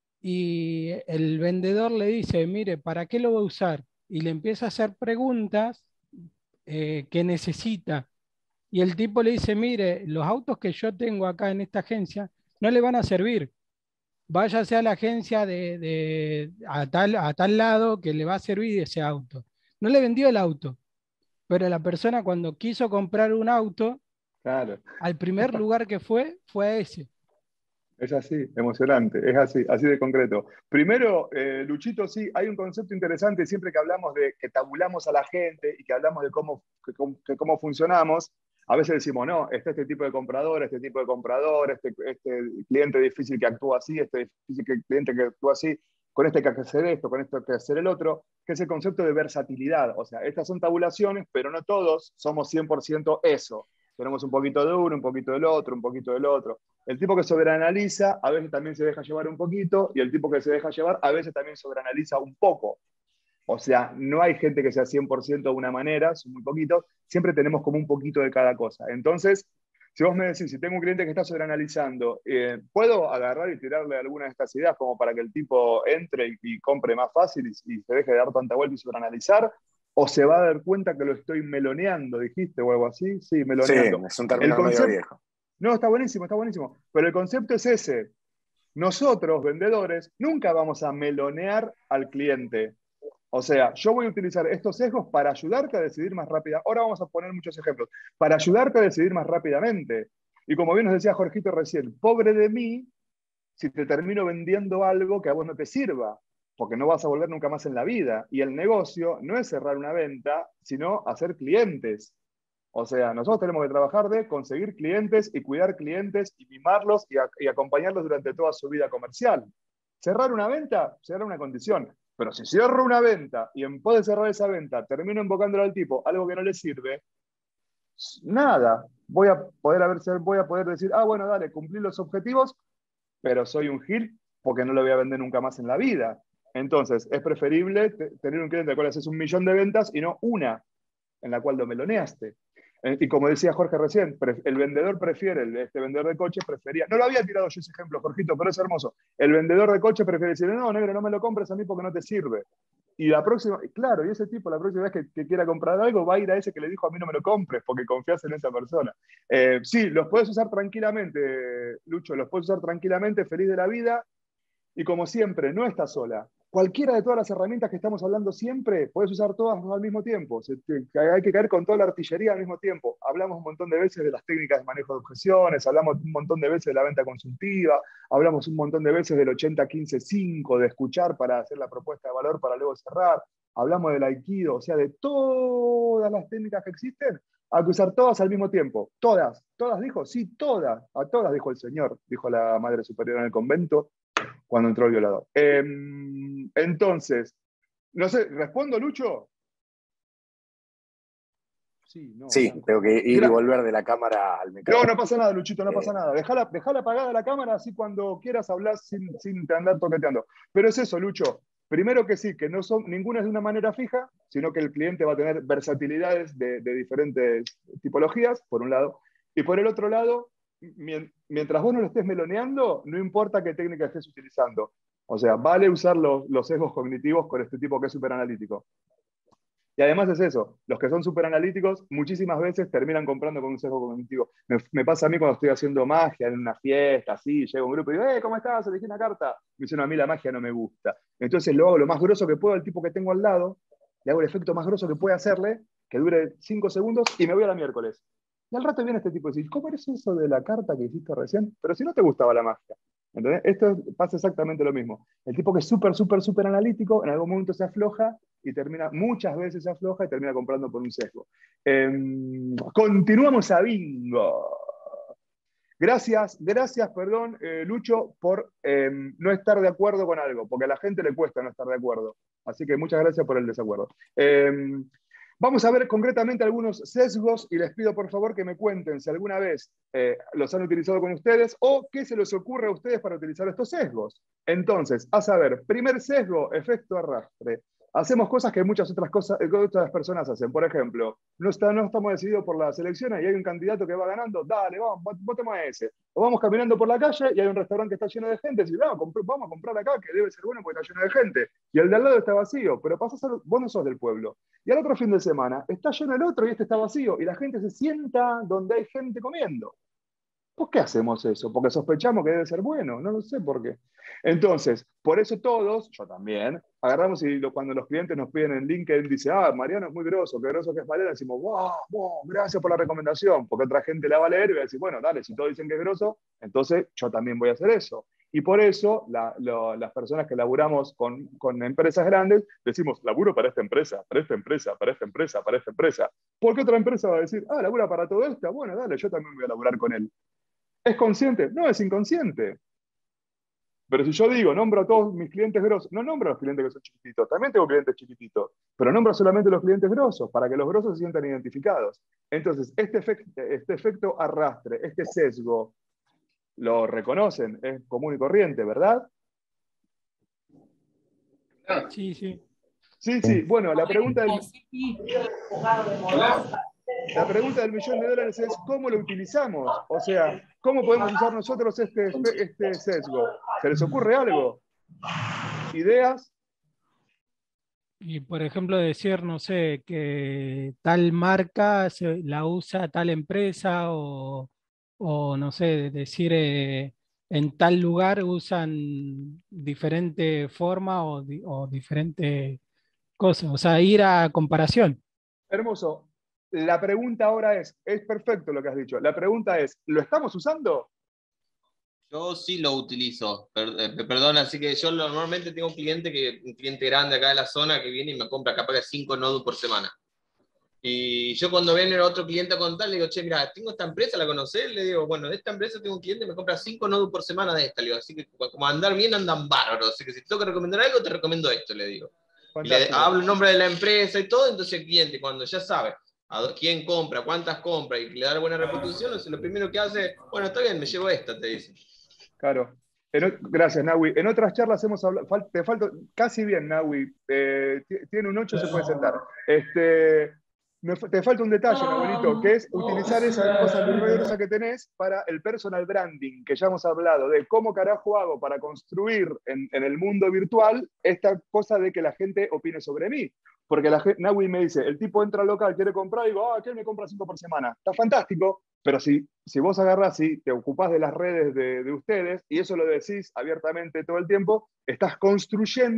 y el vendedor le dice, mire, ¿para qué lo va a usar? Y le empieza a hacer preguntas eh, que necesita. Y el tipo le dice, mire, los autos que yo tengo acá en esta agencia no le van a servir. Váyase a la agencia de, de- a tal, a tal lado que le va a servir ese auto. No le vendió el auto, pero la persona cuando quiso comprar un auto, Claro, al primer lugar que fue, fue a ese. es así, emocionante, es así, así de concreto. Primero, eh, Luchito, sí, hay un concepto interesante siempre que hablamos de que tabulamos a la gente y que hablamos de cómo, que cómo, que cómo funcionamos. A veces decimos, no, está este tipo de comprador, este tipo de comprador, este, este cliente difícil que actúa así, este difícil que- cliente que actúa así, con este que hay que hacer esto, con esto hay que hacer el otro, que es el concepto de versatilidad. O sea, estas son tabulaciones, pero no todos somos cien por ciento eso. Tenemos un poquito de uno, un poquito del otro, un poquito del otro. El tipo que sobreanaliza a veces también se deja llevar un poquito, y el tipo que se deja llevar a veces también sobreanaliza un poco. O sea, no hay gente que sea cien por ciento de una manera, son muy poquitos, siempre tenemos como un poquito de cada cosa. Entonces, si vos me decís, si tengo un cliente que está sobreanalizando, eh, ¿puedo agarrar y tirarle alguna de estas ideas como para que el tipo entre y, y compre más fácil y, y se deje de dar tanta vuelta y sobreanalizar? ¿O se va a dar cuenta que lo estoy meloneando, dijiste, o algo así? Sí, Sí, meloneando. es un El término medio concepto, viejo. no, está buenísimo, está buenísimo. Pero el concepto es ese. Nosotros, vendedores, nunca vamos a melonear al cliente. O sea, yo voy a utilizar estos sesgos para ayudarte a decidir más rápida. Ahora vamos a poner muchos ejemplos. Para ayudarte a decidir más rápidamente. Y como bien nos decía Jorgito recién, pobre de mí si te termino vendiendo algo que a vos no te sirva, porque no vas a volver nunca más en la vida. Y el negocio no es cerrar una venta, sino hacer clientes. O sea, nosotros tenemos que trabajar de conseguir clientes y cuidar clientes y mimarlos y, a- y acompañarlos durante toda su vida comercial. Cerrar una venta será una condición, pero si cierro una venta y en pos de cerrar esa venta termino invocándole al tipo algo que no le sirve, nada, voy a poder, haber, voy a poder decir, ah, bueno, dale, cumplí los objetivos, pero soy un gil porque no lo voy a vender nunca más en la vida. Entonces, es preferible te- tener un cliente al cual haces un millón de ventas y no una en la cual lo meloneaste. Eh, Y como decía Jorge recién, pre- el vendedor prefiere, el, este vendedor de coches prefería, no lo había tirado yo ese ejemplo, Jorgito, pero es hermoso. El vendedor de coches prefiere decir, no, negro, no me lo compres a mí porque no te sirve. Y la próxima, claro, y ese tipo la próxima vez que, que quiera comprar algo va a ir a ese que le dijo a mí no me lo compres porque confías en esa persona. Eh, sí, los puedes usar tranquilamente, Lucho, los puedes usar tranquilamente, feliz de la vida. Y como siempre, no estás sola. cualquiera de todas las herramientas que estamos hablando siempre, puedes usar todas al mismo tiempo. Se te- hay que caer con toda la artillería al mismo tiempo. Hablamos un montón de veces de las técnicas de manejo de objeciones, hablamos un montón de veces de la venta consultiva, hablamos un montón de veces del ochenta quince cinco, de escuchar para hacer la propuesta de valor para luego cerrar. Hablamos del aikido, o sea, de todas las técnicas que existen, hay que usar todas al mismo tiempo. Todas. ¿Todas dijo? Sí, todas. A todas dijo el Señor, dijo la Madre Superiora en el convento cuando entró el violador. Eh, entonces, no sé, ¿respondo, Lucho? Sí, no. Sí, no. tengo que ir y Gra- volver de la cámara al No, micrófono. no pasa nada, Luchito, no pasa Eh, nada. Dejala, dejala apagada la cámara, así cuando quieras hablar sin, sin te andar toqueteando. Pero es eso, Lucho. Primero que sí, que no son, ninguna es de una manera fija, sino que el cliente va a tener versatilidades de, de diferentes tipologías, por un lado. Y por el otro lado, mien- mientras vos no lo estés meloneando, no importa qué técnica estés utilizando. O sea, vale usar los, los sesgos cognitivos con este tipo que es súper analítico. Y además es eso, los que son súper analíticos muchísimas veces terminan comprando con un sesgo cognitivo. Me, me pasa a mí cuando estoy haciendo magia en una fiesta, así, llega un grupo y digo, eh, ¿cómo estás? Elegí una carta. Me dicen, no, a mí la magia no me gusta. Entonces lo hago lo más grosso que puedo al tipo que tengo al lado, le hago el efecto más grosso que puede hacerle, que dure cinco segundos, y me voy a la miércoles. Y al rato viene este tipo y dice, ¿cómo eres eso de la carta que hiciste recién? Pero si no te gustaba la magia. ¿Entendés? Esto pasa exactamente lo mismo. El tipo que es súper, súper, súper analítico, en algún momento se afloja y termina, muchas veces se afloja y termina comprando por un sesgo. Eh, continuamos a bingo. Gracias, gracias, perdón, eh, Lucho, por eh, no estar de acuerdo con algo, porque a la gente le cuesta no estar de acuerdo. Así que muchas gracias por el desacuerdo. Eh, Vamos a ver concretamente algunos sesgos y les pido por favor que me cuenten si alguna vez eh, los han utilizado con ustedes o qué se les ocurre a ustedes para utilizar estos sesgos. Entonces, a saber, primer sesgo, efecto arrastre. Hacemos cosas que muchas otras, cosas, que otras personas hacen. Por ejemplo, no, está, no estamos decididos por las elecciones y hay un candidato que va ganando, dale, vamos, votemos a ese. O vamos caminando por la calle y hay un restaurante que está lleno de gente y decimos, vamos, vamos a comprar acá, que debe ser bueno porque está lleno de gente. Y el de al lado está vacío, pero pasás a, vos no sos del pueblo. Y al otro fin de semana está lleno el otro y este está vacío. Y la gente se sienta donde hay gente comiendo. ¿Por qué hacemos eso? ¿Porque sospechamos que debe ser bueno? No lo sé por qué. Entonces, por eso todos, yo también, agarramos y lo, cuando los clientes nos piden en LinkedIn, dice, ah, Mariano es muy groso, qué groso que es Mariano, decimos, wow, wow, gracias por la recomendación, porque otra gente la va a leer y va a decir, bueno, dale, si todos dicen que es groso, entonces yo también voy a hacer eso. Y por eso la, lo, las personas que laburamos con, con empresas grandes decimos, laburo para esta empresa, para esta empresa, para esta empresa, para esta empresa. Porque otra empresa va a decir, ah, labura para todo esto, bueno, dale, yo también voy a laburar con él. ¿Es consciente? No, es inconsciente. Pero si yo digo, nombro a todos mis clientes grosos, no nombro a los clientes que son chiquititos, también tengo clientes chiquititos, pero nombro solamente a los clientes grosos, para que los grosos se sientan identificados. Entonces, este efecto, este efecto arrastre, este sesgo, lo reconocen, es común y corriente, ¿verdad? Sí, sí. Sí, sí. Bueno, la pregunta del, la pregunta del millón de dólares es ¿cómo lo utilizamos? O sea, ¿cómo podemos usar nosotros este, este sesgo? ¿Se les ocurre algo? ¿Ideas? Y por ejemplo decir, no sé, que tal marca se, la usa tal empresa o, o no sé, decir eh, en tal lugar usan diferente forma o, di- o diferente cosa, o sea, ir a comparación. Hermoso. La pregunta ahora es, es perfecto lo que has dicho, la pregunta es, ¿lo estamos usando? Yo sí lo utilizo, per- eh, perdón, así que yo normalmente tengo un cliente, que, un cliente grande acá de la zona que viene y me compra capaz de cinco nodos por semana. Y yo cuando viene otro cliente a contar, le digo, che, mira, tengo esta empresa, ¿la conocés? Le digo, bueno, de esta empresa tengo un cliente que me compra cinco nodos por semana de esta. Le digo, así que como andar bien, andan bárbaros. Así que si te tengo que recomendar algo, te recomiendo esto, le digo. Y le Fantástico. hablo el nombre de la empresa y todo, entonces el cliente, cuando ya sabe a quién compra, cuántas compra y le da buena reputación, entonces lo primero que hace, bueno, está bien, me llevo esta, te dice. Claro. En o- gracias, Nahui. En otras charlas hemos hablado, fal- te falta casi bien, Nahui. Eh, ti- tiene un ocho, se puede sentar. Este, me fa- te falta un detalle, Nahuelito, que es utilizar esa cosa milagrosa que tenés para el personal branding, que ya hemos hablado de cómo carajo hago para construir en, en el mundo virtual esta cosa de que la gente opine sobre mí. Porque la gente, Nahui me dice, el tipo entra al local, quiere comprar, y digo, ah, aquel me compra cinco por semana. Está fantástico, pero si, si vos agarrás y te ocupás de las redes de, de ustedes, y eso lo decís abiertamente todo el tiempo, estás construyendo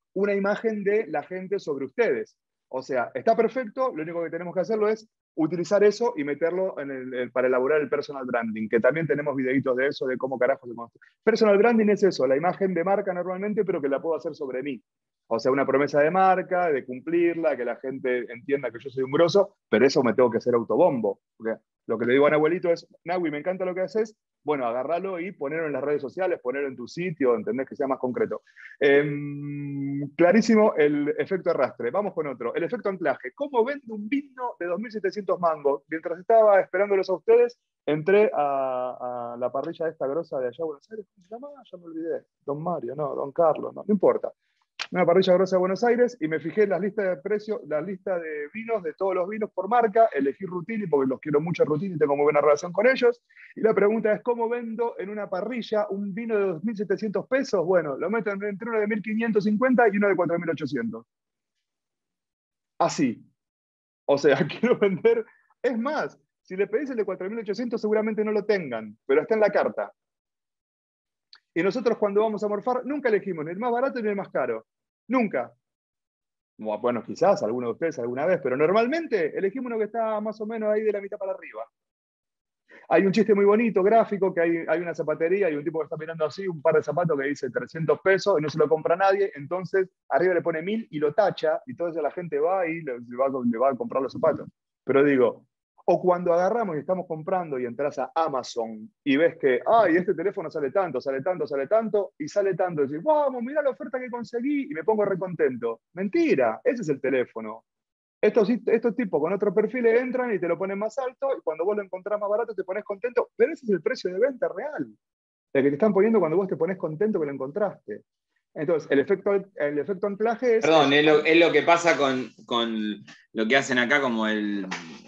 una imagen de la gente sobre ustedes. O sea, está perfecto, lo único que tenemos que hacerlo es utilizar eso y meterlo en el, el, para elaborar el personal branding, que también tenemos videitos de eso, de cómo carajo se construye. Personal branding es eso, la imagen de marca normalmente, pero que la puedo hacer sobre mí. O sea, una promesa de marca, de cumplirla, que la gente entienda que yo soy un grosso, pero eso me tengo que hacer autobombo. Porque lo que le digo a Nahuelito es, Nahui, me encanta lo que haces, bueno, agarralo y ponerlo en las redes sociales, ponerlo en tu sitio, entendés, que sea más concreto. Eh, clarísimo el efecto arrastre. Vamos con otro. El efecto anclaje. ¿Cómo vendo un vino de dos mil setecientos mangos? Mientras estaba esperándolos a ustedes, entré a, a la parrilla de esta grosa de allá de Buenos Aires. ¿Cómo se llama? Ya me olvidé. Don Mario, no, Don Carlos, no, no importa. Una parrilla grosa de Buenos Aires y me fijé en las listas de precios, la lista de vinos, de todos los vinos por marca, elegí Rutini porque los quiero mucho a Rutini y tengo muy buena relación con ellos. Y la pregunta es, ¿cómo vendo en una parrilla un vino de dos mil setecientos pesos? Bueno, lo meto entre uno de mil quinientos cincuenta y uno de cuatro mil ochocientos. Así. O sea, quiero vender. Es más, si le pedís el de cuatro mil ochocientos seguramente no lo tengan, pero está en la carta. Y nosotros cuando vamos a morfar nunca elegimos ni el más barato ni el más caro. Nunca. Bueno, quizás alguno de ustedes alguna vez, pero normalmente elegimos uno que está más o menos ahí de la mitad para arriba. Hay un chiste muy bonito, gráfico, que hay, hay una zapatería y un tipo que está mirando así, un par de zapatos que dice trescientos pesos y no se lo compra nadie, entonces arriba le pone mil y lo tacha, y entonces la gente va y le, le, va, le va a comprar los zapatos. Pero digo, o cuando agarramos y estamos comprando y entras a Amazon y ves que, ay, este teléfono sale tanto, sale tanto, sale tanto, y sale tanto, y decís, vamos, mirá la oferta que conseguí, y me pongo recontento. Mentira, ese es el teléfono. Estos, estos tipos con otros perfiles entran y te lo ponen más alto, y cuando vos lo encontrás más barato te pones contento, pero ese es el precio de venta real, el que te están poniendo cuando vos te pones contento que lo encontraste. Entonces, el efecto, el efecto anclaje es... Perdón, es lo, es lo que pasa con, con lo que hacen acá como el,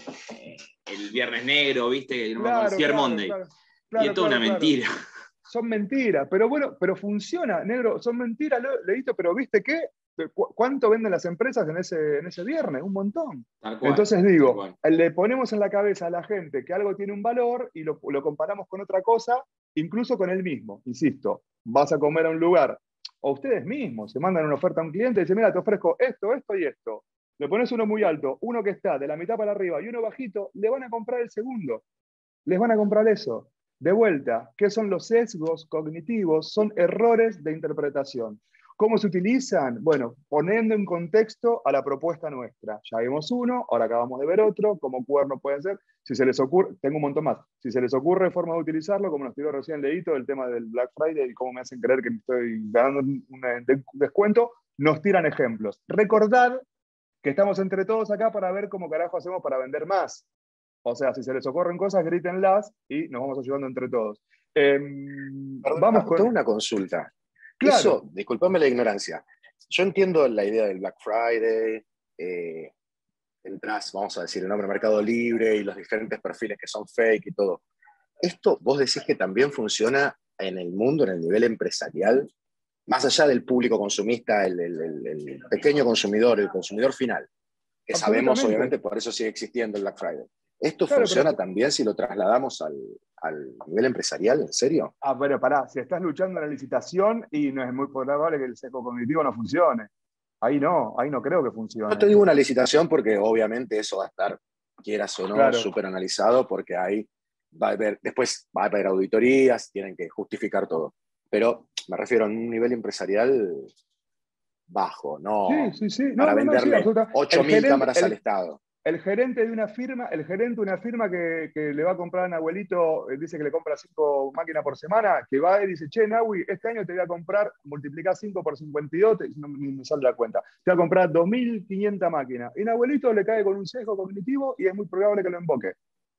el Viernes Negro, ¿viste? Claro, Cyber claro, Monday. claro, claro, y es toda claro, una mentira. Claro. Son mentiras, pero bueno, pero funciona, negro, son mentiras, leíste, pero ¿viste qué? ¿Cuánto venden las empresas en ese, en ese viernes? Un montón. Tal cual, Entonces digo, tal cual. Le ponemos en la cabeza a la gente que algo tiene un valor y lo, lo comparamos con otra cosa, incluso con el mismo. Insisto, vas a comer a un lugar, o ustedes mismos se mandan una oferta a un cliente y dicen, mira, te ofrezco esto, esto y esto. Le pones uno muy alto, uno que está de la mitad para arriba y uno bajito, le van a comprar el segundo. Les van a comprar eso. De vuelta, ¿qué son los sesgos cognitivos? Son errores de interpretación. ¿Cómo se utilizan? Bueno, poniendo en contexto a la propuesta nuestra. Ya vimos uno, ahora acabamos de ver otro, como cuerno puede ser. Si se les ocurre, tengo un montón más. Si se les ocurre forma de utilizarlo, como nos tiró recién Leito, el tema del Black Friday y cómo me hacen creer que me estoy ganando un descuento, nos tiran ejemplos. Recordad que estamos entre todos acá para ver cómo carajo hacemos para vender más. O sea, si se les ocurren cosas, grítenlas y nos vamos ayudando entre todos. Eh, Perdón, vamos con... tengo una consulta. Claro. Eso, disculpame la ignorancia. Yo entiendo la idea del Black Friday, eh, entras, vamos a decir, el nombre Mercado Libre y los diferentes perfiles que son fake y todo. ¿Esto vos decís que también funciona en el mundo, en el nivel empresarial? Más allá del público consumista, el, el, el, el pequeño consumidor, el consumidor final, que sabemos, obviamente, por eso sigue existiendo el Black Friday. ¿Esto claro, funciona pero... también si lo trasladamos al, al nivel empresarial? ¿En serio? Ah, pero pará, si estás luchando en la licitación y no es muy probable que el sesgo cognitivo no funcione. Ahí no, ahí no creo que funcione. No te digo una licitación porque obviamente eso va a estar, quieras o no, claro. súper analizado porque ahí va a haber, después va a haber auditorías, tienen que justificar todo. Pero me refiero a un nivel empresarial bajo, no sí, sí, sí. No, para no, no, venderle sí, ocho mil cámaras el, al Estado. El gerente de una firma, el gerente de una firma que, que le va a comprar a un abuelito, dice que le compra cinco máquinas por semana, que va y dice, che, Nahui, este año te voy a comprar, multiplicar cinco por cincuenta y dos, te, no me sale la cuenta, te voy a comprar dos mil quinientas máquinas. Y un abuelito le cae con un sesgo cognitivo y es muy probable que lo emboque.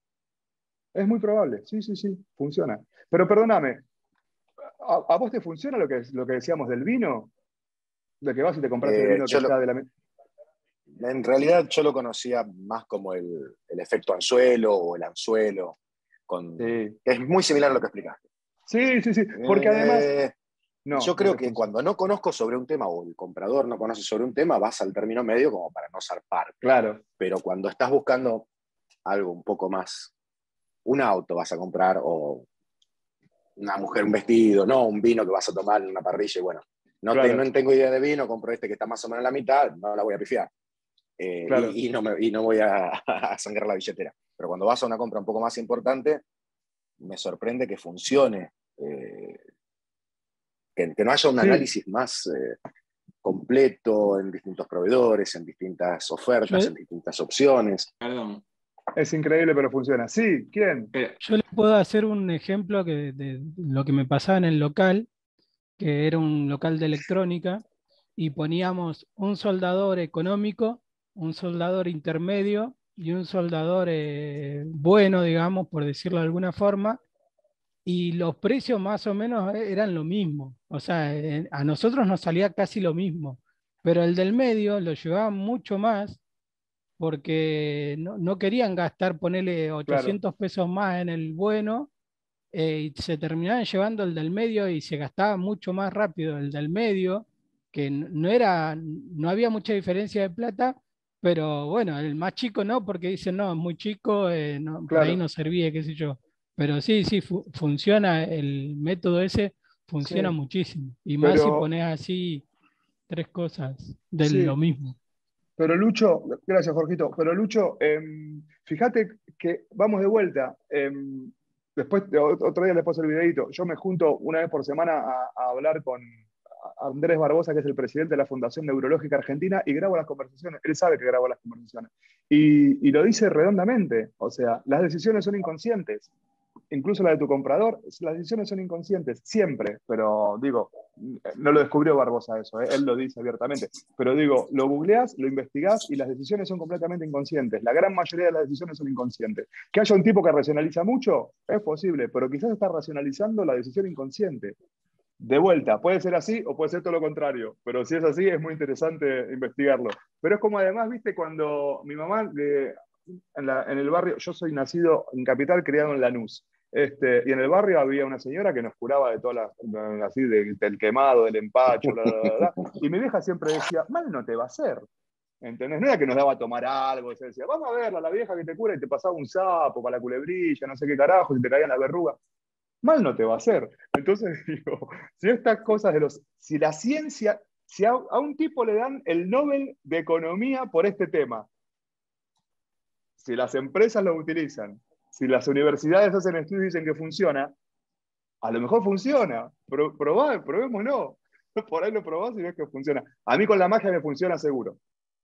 Es muy probable, sí, sí, sí, funciona. Pero perdóname, ¿a, a vos te funciona lo que, lo que decíamos del vino? De que vas y te compras eh, el vino que lo... está de la... En realidad yo lo conocía más como el, el efecto anzuelo o el anzuelo, con, sí. es muy similar a lo que explicaste. Sí, sí, sí, porque además... Eh, no, yo creo no que funciona. Cuando no conozco sobre un tema o el comprador no conoce sobre un tema, vas al término medio como para no zarpar. Claro. Pero cuando estás buscando algo un poco más, un auto vas a comprar o una mujer un vestido, no un vino que vas a tomar en una parrilla y bueno, No, Claro. te- no tengo idea de vino, compro este que está más o menos en la mitad, no la voy a pifiar. Eh, Claro. y, y no me, y no voy a, a sangrar la billetera. Pero cuando vas a una compra un poco más importante, me sorprende que funcione, eh, que, que no haya un Sí. análisis más eh, completo en distintos proveedores, en distintas ofertas, Yo- en distintas opciones. Perdón. Es increíble, pero funciona. Sí, ¿quién? Pero, Yo les puedo hacer un ejemplo que, de lo que me pasaba en el local, que era un local de electrónica, y poníamos un soldador económico, un soldador intermedio y un soldador eh, bueno, digamos, por decirlo de alguna forma, y los precios más o menos eran lo mismo. O sea, eh, a nosotros nos salía casi lo mismo, pero el del medio lo llevaban mucho más porque no, no querían gastar, ponerle Claro. ochocientos pesos más en el bueno, eh, y se terminaban llevando el del medio y se gastaba mucho más rápido el del medio, que n- no era, no había mucha diferencia de plata, pero bueno, el más chico no, porque dicen, no, es muy chico, eh, no, por ahí Claro. no servía, qué sé yo. Pero sí, sí, fu- funciona, el método ese funciona Sí. muchísimo. Y más si Pero, pones así tres cosas de lo sí. mismo. Pero Lucho, gracias Jorgito, pero Lucho, em, fíjate que vamos de vuelta. em, después, de- otro día les paso el videito. Yo me junto una vez por semana a, a hablar con Andrés Barbosa, que es el presidente de la Fundación Neurológica Argentina, y grabo las conversaciones. Él sabe que grabo las conversaciones. Y, y lo dice redondamente. O sea, las decisiones son inconscientes. Incluso la de tu comprador, las decisiones son inconscientes, siempre, pero digo, no lo descubrió Barbosa eso, ¿eh? Él lo dice abiertamente, pero digo, lo googleás, lo investigás y las decisiones son completamente inconscientes, la gran mayoría de las decisiones son inconscientes. Que haya un tipo que racionaliza mucho, es posible, pero quizás está racionalizando la decisión inconsciente. De vuelta, puede ser así o puede ser todo lo contrario, pero si es así es muy interesante investigarlo. Pero es como además, viste, cuando mi mamá, de, en, la, en el barrio, yo soy nacido en Capital, criado en Lanús, este, y en el barrio había una señora que nos curaba de todas las, así, de, del quemado, del empacho, bla, bla, bla, bla, y mi vieja siempre decía, mal no te va a hacer. ¿Entendés? No era que nos daba a tomar algo, se decía, vamos a verla, la vieja que te cura y te pasaba un sapo para la culebrilla, no sé qué carajo, y te caían las verrugas. Mal no te va a hacer. Entonces digo, si estas cosas de los, si la ciencia, si a, a un tipo le dan el Nobel de Economía por este tema, si las empresas lo utilizan, si las universidades hacen estudios y dicen que funciona, a lo mejor funciona. Pro, probá, probémoslo. Por ahí lo probás y ves que funciona. A mí con la magia me funciona seguro.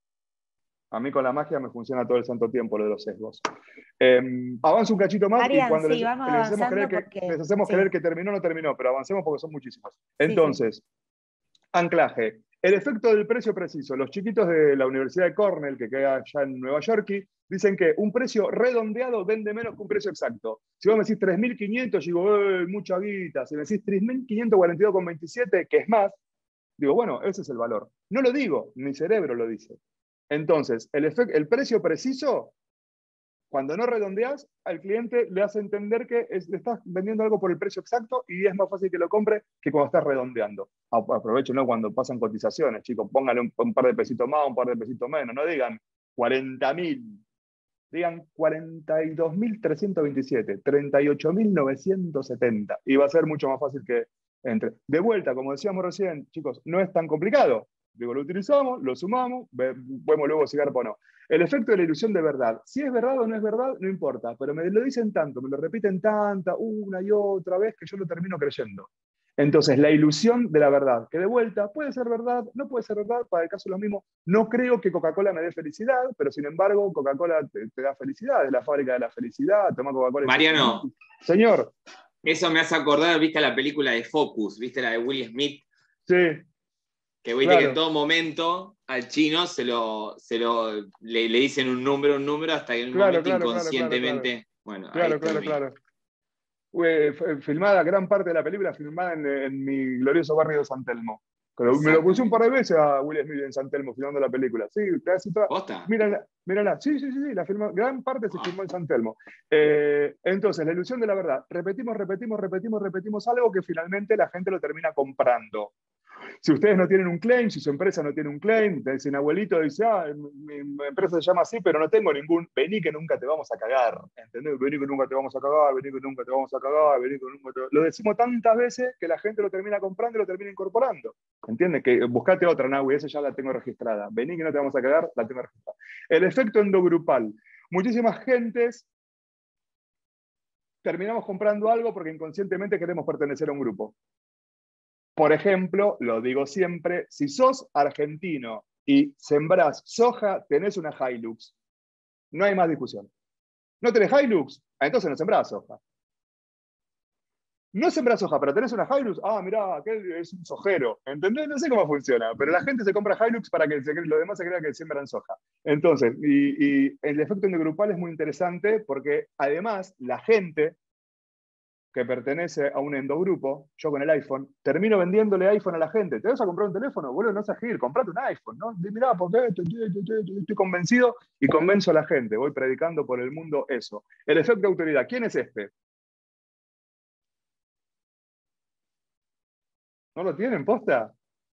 A mí con la magia me funciona todo el santo tiempo lo de los sesgos. Eh, avanzo un cachito más Marian, y cuando sí, les, vamos les hacemos, avanzando creer que, porque- les hacemos sí. creer que terminó, no terminó, pero avancemos porque son muchísimos. Sí, sí. Entonces, anclaje. El efecto del precio preciso. Los chiquitos de la Universidad de Cornell, que queda allá en Nueva York, dicen que un precio redondeado vende menos que un precio exacto. Si vos me decís tres mil quinientos, yo digo, eh, mucha guita. Si me decís tres mil quinientos cuarenta y dos con veintisiete, que es más, digo, bueno, ese es el valor. No lo digo, mi cerebro lo dice. Entonces, el, efecto, el precio preciso, cuando no redondeas, al cliente le hace entender que es, le estás vendiendo algo por el precio exacto y es más fácil que lo compre que cuando estás redondeando. Aprovechen, ¿no? Cuando pasan cotizaciones, chicos, pónganle un, un par de pesitos más, un par de pesitos menos, no digan cuarenta mil, digan cuarenta y dos mil trescientos veintisiete, treinta y ocho mil novecientos setenta, y va a ser mucho más fácil que entre. De vuelta, como decíamos recién, chicos, no es tan complicado. Digo, lo utilizamos, lo sumamos, vemos luego si garpa o no. El efecto de la ilusión de verdad. Si es verdad o no es verdad, no importa, pero me lo dicen tanto, me lo repiten tanta, una y otra vez, que yo lo termino creyendo. Entonces, la ilusión de la verdad, que de vuelta puede ser verdad, no puede ser verdad, para el caso de lo mismo, no creo que Coca-Cola me dé felicidad, pero sin embargo, Coca-Cola te, te da felicidad, es la fábrica de la felicidad, toma Coca-Cola. Mariano. Señor. Eso me hace acordar, viste la película de Focus, viste la de Will Smith. Sí. Que viste claro. que en todo momento al chino se lo, se lo le, le dicen un número, un número, hasta que en un claro, momento claro, inconscientemente. Claro, claro. Bueno, claro, ahí claro, claro. Fue filmada, gran parte de la película filmada en, en mi glorioso barrio de San Telmo. Pero me lo puse un par de veces a Will Smith en San Telmo filmando la película. Sí, casi toda. Mírala, mírala. Sí, sí, sí, sí, la filmó, gran parte se filmó en San Telmo. Eh, entonces, la ilusión de la verdad. Repetimos, repetimos, repetimos, repetimos algo que finalmente la gente lo termina comprando. Si ustedes no tienen un claim, si su empresa no tiene un claim, te dicen abuelito, dice, ah, mi, mi empresa se llama así, pero no tengo ningún, vení que nunca te vamos a cagar, ¿entendés? Vení que nunca te vamos a cagar, vení que nunca te vamos a cagar, vení que nunca te... Lo decimos tantas veces que la gente lo termina comprando y lo termina incorporando, ¿entiendes? Que buscate otra, Nahui, esa ya la tengo registrada, vení que no te vamos a cagar, la tengo registrada. El efecto endogrupal. Muchísimas gentes terminamos comprando algo porque inconscientemente queremos pertenecer a un grupo. Por ejemplo, lo digo siempre, si sos argentino y sembrás soja, tenés una Hilux. No hay más discusión. ¿No tenés Hilux? Entonces no sembrás soja. No sembrás soja, pero tenés una Hilux. Ah, mirá, aquel es un sojero. ¿Entendés? No sé cómo funciona, pero la gente se compra Hilux para que los demás se crean que siembran soja. Entonces, y, y el efecto endogrupal es muy interesante porque además la gente que pertenece a un endogrupo, yo con el iPhone, termino vendiéndole iPhone a la gente. ¿Te vas a comprar un teléfono? Boludo, no seas gil, comprate un iPhone, ¿no? Mirá, porque estoy, estoy, estoy convencido y convenzo a la gente. Voy predicando por el mundo eso. El efecto de autoridad, ¿quién es este? ¿No lo tienen, posta?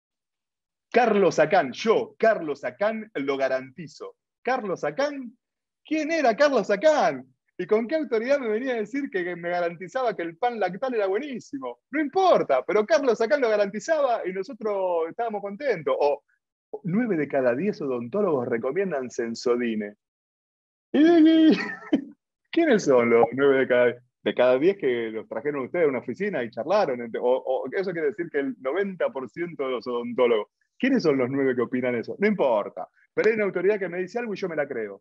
Carlos Acán, yo, Carlos Acán, lo garantizo. Carlos Acán, ¿quién era Carlos Acán? ¿Y con qué autoridad me venía a decir que me garantizaba que el pan lactal era buenísimo? No importa, pero Carlos acá lo garantizaba y nosotros estábamos contentos. O nueve de cada diez odontólogos recomiendan Sensodine. ¿Y quiénes son los nueve de cada diez? De cada diez que los trajeron ustedes a una oficina y charlaron. O, o eso quiere decir que el noventa por ciento de los odontólogos. ¿Quiénes son los nueve que opinan eso? No importa. Pero hay una autoridad que me dice algo y yo me la creo.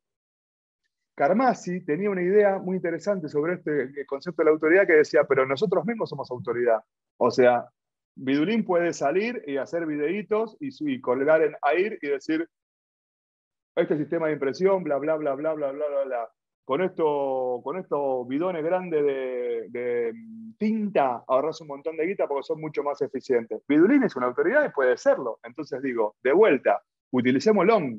Karmazzi tenía una idea muy interesante sobre este concepto de la autoridad que decía, pero nosotros mismos somos autoridad. O sea, Vidulín puede salir y hacer videitos y, y colgar en AIR y decir, este sistema de impresión, bla, bla, bla, bla, bla, bla, bla, bla. Con, esto, con estos bidones grandes de, de tinta ahorras un montón de guita porque son mucho más eficientes. Vidulín es una autoridad y puede serlo. Entonces digo, de vuelta, utilicemos Long.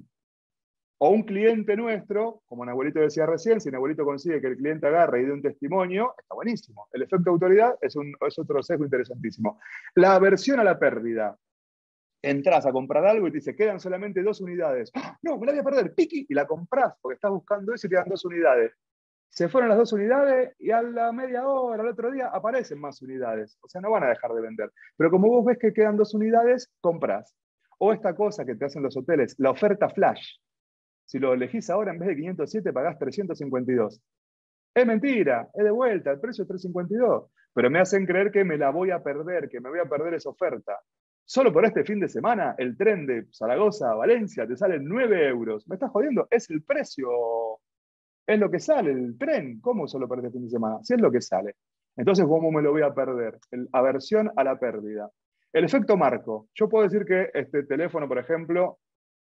O un cliente nuestro, como Nahuelito decía recién, si Nahuelito consigue que el cliente agarre y dé un testimonio, está buenísimo. El efecto autoridad es, un, es otro sesgo interesantísimo. La aversión a la pérdida. Entrás a comprar algo y te dice, quedan solamente dos unidades. ¡Ah! No, me la voy a perder, piqui, y la comprás porque estás buscando eso y quedan dos unidades. Se fueron las dos unidades y a la media hora, al otro día, aparecen más unidades. O sea, no van a dejar de vender. Pero como vos ves que quedan dos unidades, comprás. O esta cosa que te hacen los hoteles, la oferta flash. Si lo elegís ahora, en vez de quinientos siete, pagás trescientos cincuenta y dos. Es mentira, es de vuelta, el precio es trescientos cincuenta y dos. Pero me hacen creer que me la voy a perder, que me voy a perder esa oferta. Solo por este fin de semana, el tren de Zaragoza a Valencia te sale nueve euros. ¿Me estás jodiendo? Es el precio. Es lo que sale el tren. ¿Cómo solo por este fin de semana? Si es lo que sale. Entonces, ¿cómo me lo voy a perder? El, aversión a la pérdida. El efecto marco. Yo puedo decir que este teléfono, por ejemplo,